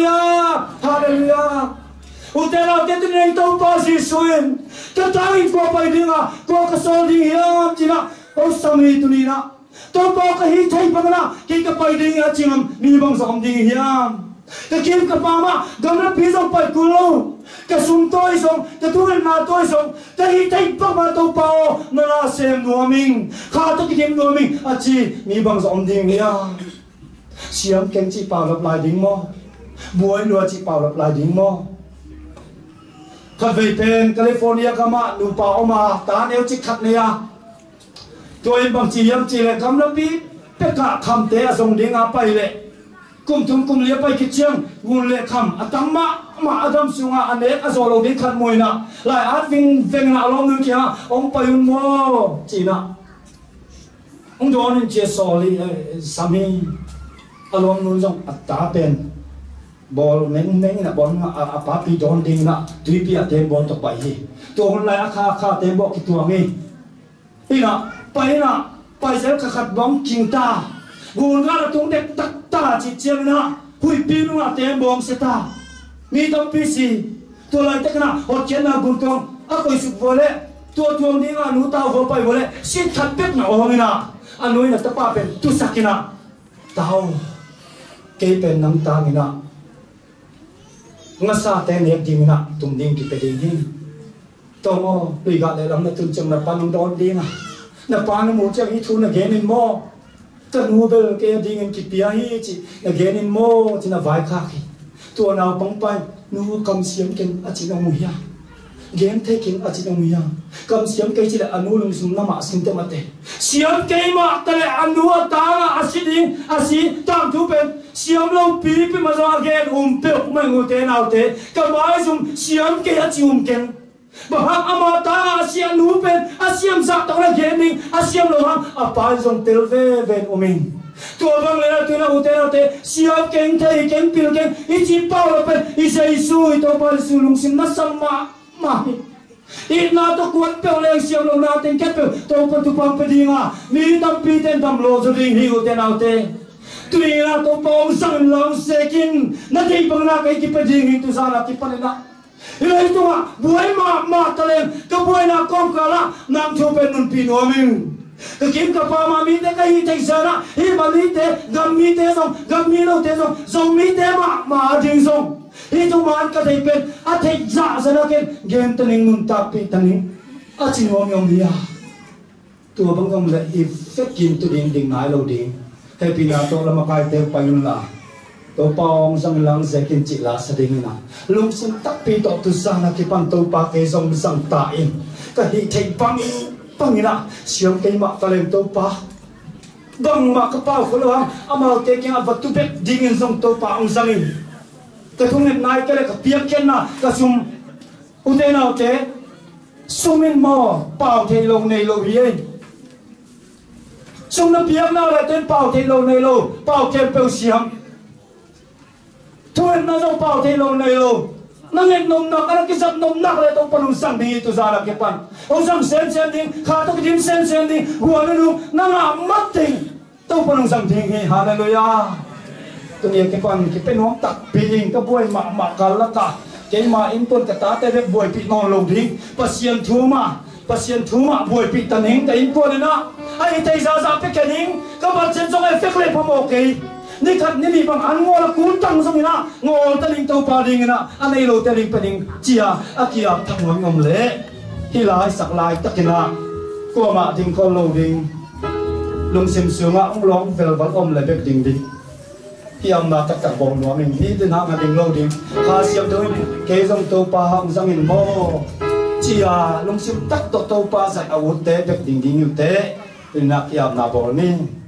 hallelujah utera te nei to pa si suin ka tai ko pai ding a ko ka sol ding hiam chi na o sami tu ni na to pa ka hi thai pa na ke ka pai ding a chingam mi bang som ding hiam ka kim ka pa ma gam na pi som pai ku lo ka sum toi som ka tu na toi som ka hi thai pa ma to pa o na sem no ming kha to ki dem no ming a chi mi bang som ding hiam siam ken chi pa lap lai ding mo buai lo chi pa lap lai ding mo ka vei pen California ka ma nu pa o ma ta neu chi khat ne ya tôi bằng chỉ yam chỉ lệ cam lapi tất cả khăm té dòng đi ngã bay lệ cùng thùng cùng liệp bay kịch chiang nguồn lệ khăm atam mà adam sunga anek azolo đi khát mùi na lại át vinh vinh na long ngư kia ông bay mo chỉ na ông đó nên chia soli sami alom nun dòng atta pen ball meng na ball apa pi don ding na tui pi atem ball to pai hi to hon lai kha tem bo ki tuang hi ina pai sel kha khat bom king ta gun ga la tung dek tak ta chi chiang na hui pi nu atem bom se ta mi tam pi si to lai tek na hot chen na gun tong a koi su vole to tuang ding a nu ta vo pai vole sin khat pek na ong ina anoi na ta pa pen tu sakina tao ke pen nang ta ngina ngasa te nek ding na tum ding ki pe ding to mo tui ga le lam na tun chang na pan don ding na pan mo chang hi thu na gen in mo ta nu be ke ding in ki pia hi chi na gen in mo chi na vai kha ki to na pang pai nu kam siam ken a chi na mu ya gen the kin a chi na mu ya kam siam ke chi la anu lung sum na ma sin te ma te siam ke ma ta le anu ta na a si ding a si tang thu pen siam lo pi ma zo again pe ma ngu te nau te ka mai zum siam ke a chi ken bahang ama ta a si anu pen a siam za ta na gen ning a siam lo hang a pa zum tel ve ven uming tua bang le na tu na u te siam ken thei ken pil ken i chi pau lo pen i sei su i to pa su lung sim na sam ma it na to kuat pe le siam lo na ten ket pe to pa tu pam pe dinga mi tam pi ten tam lo zo ding hi u te nau te tu ni na to pong sang long sekin na dei bang na kai ki pe ding hi tu sa na ki pa na ilai tu ma buai ma ta le ka buai na kom ka la nam thu pe nun pi no min ka kim ka pa ma mi te ka hi te sa na hi ma mi te gam mi te gam mi lo te song mi te ma ding song hi tu man ka thei pen a thei za sa na ken gen taning nun ta pi taning a chi ngom yom dia tu bang gam le if fek kin tu ding nai lo ding he pi na to la ma kai te pa yun la to pong sang lang se kin chi la sa ding na lung sim tak pi to tu sang na ki pan to pa ke song sang ta in ka hi thei pang ina siam ke ma ta lem to pa bang ma ka pa ko lo ama te kin a tu bek ding in song to pa ong sang in ka thung net nai ka le ka piak ken na ka sum u te na te sumin mo pao the long nei lo hi sum na piak na la ten pao the lo nei lo pao ken pe siam thôi nó đâu bảo thế lâu này lâu nó nghe nồng nặc nó cái giật nồng nặc lại tao panung sang đi tu ra là cái pan ông sang sen đi khá tao cái điểm sen đi gua nó luôn nó ngã mất tình tao panung sang thì hallelujah tôi nghe cái pan cái bên hóm tắc pin cái buổi mà cả là cả cái mà in tuần cái ta cái buổi bị non lâu đi pasien thu mà buổi bị tận hình cái in tuần này nó ai thấy ra cái hình các bạn trên trong ai phết lên phong ok ni khat ni bang an ngo la kun tang song ina ngo ta ling to pa ding ina anei lo te ling pening chia akia thang ngom ngom le hi lai sak lai takina ko ma ding ko lo ding lung sim sunga ong long vel bal om le bek ding ding hi am na tak tak bong no min hi tin ha ma ding lo ding kha siam to ke song to pa hang sang in mo chia lung sim tak to pa sai awut te bek ding ding yu te tin na ki am na bol ni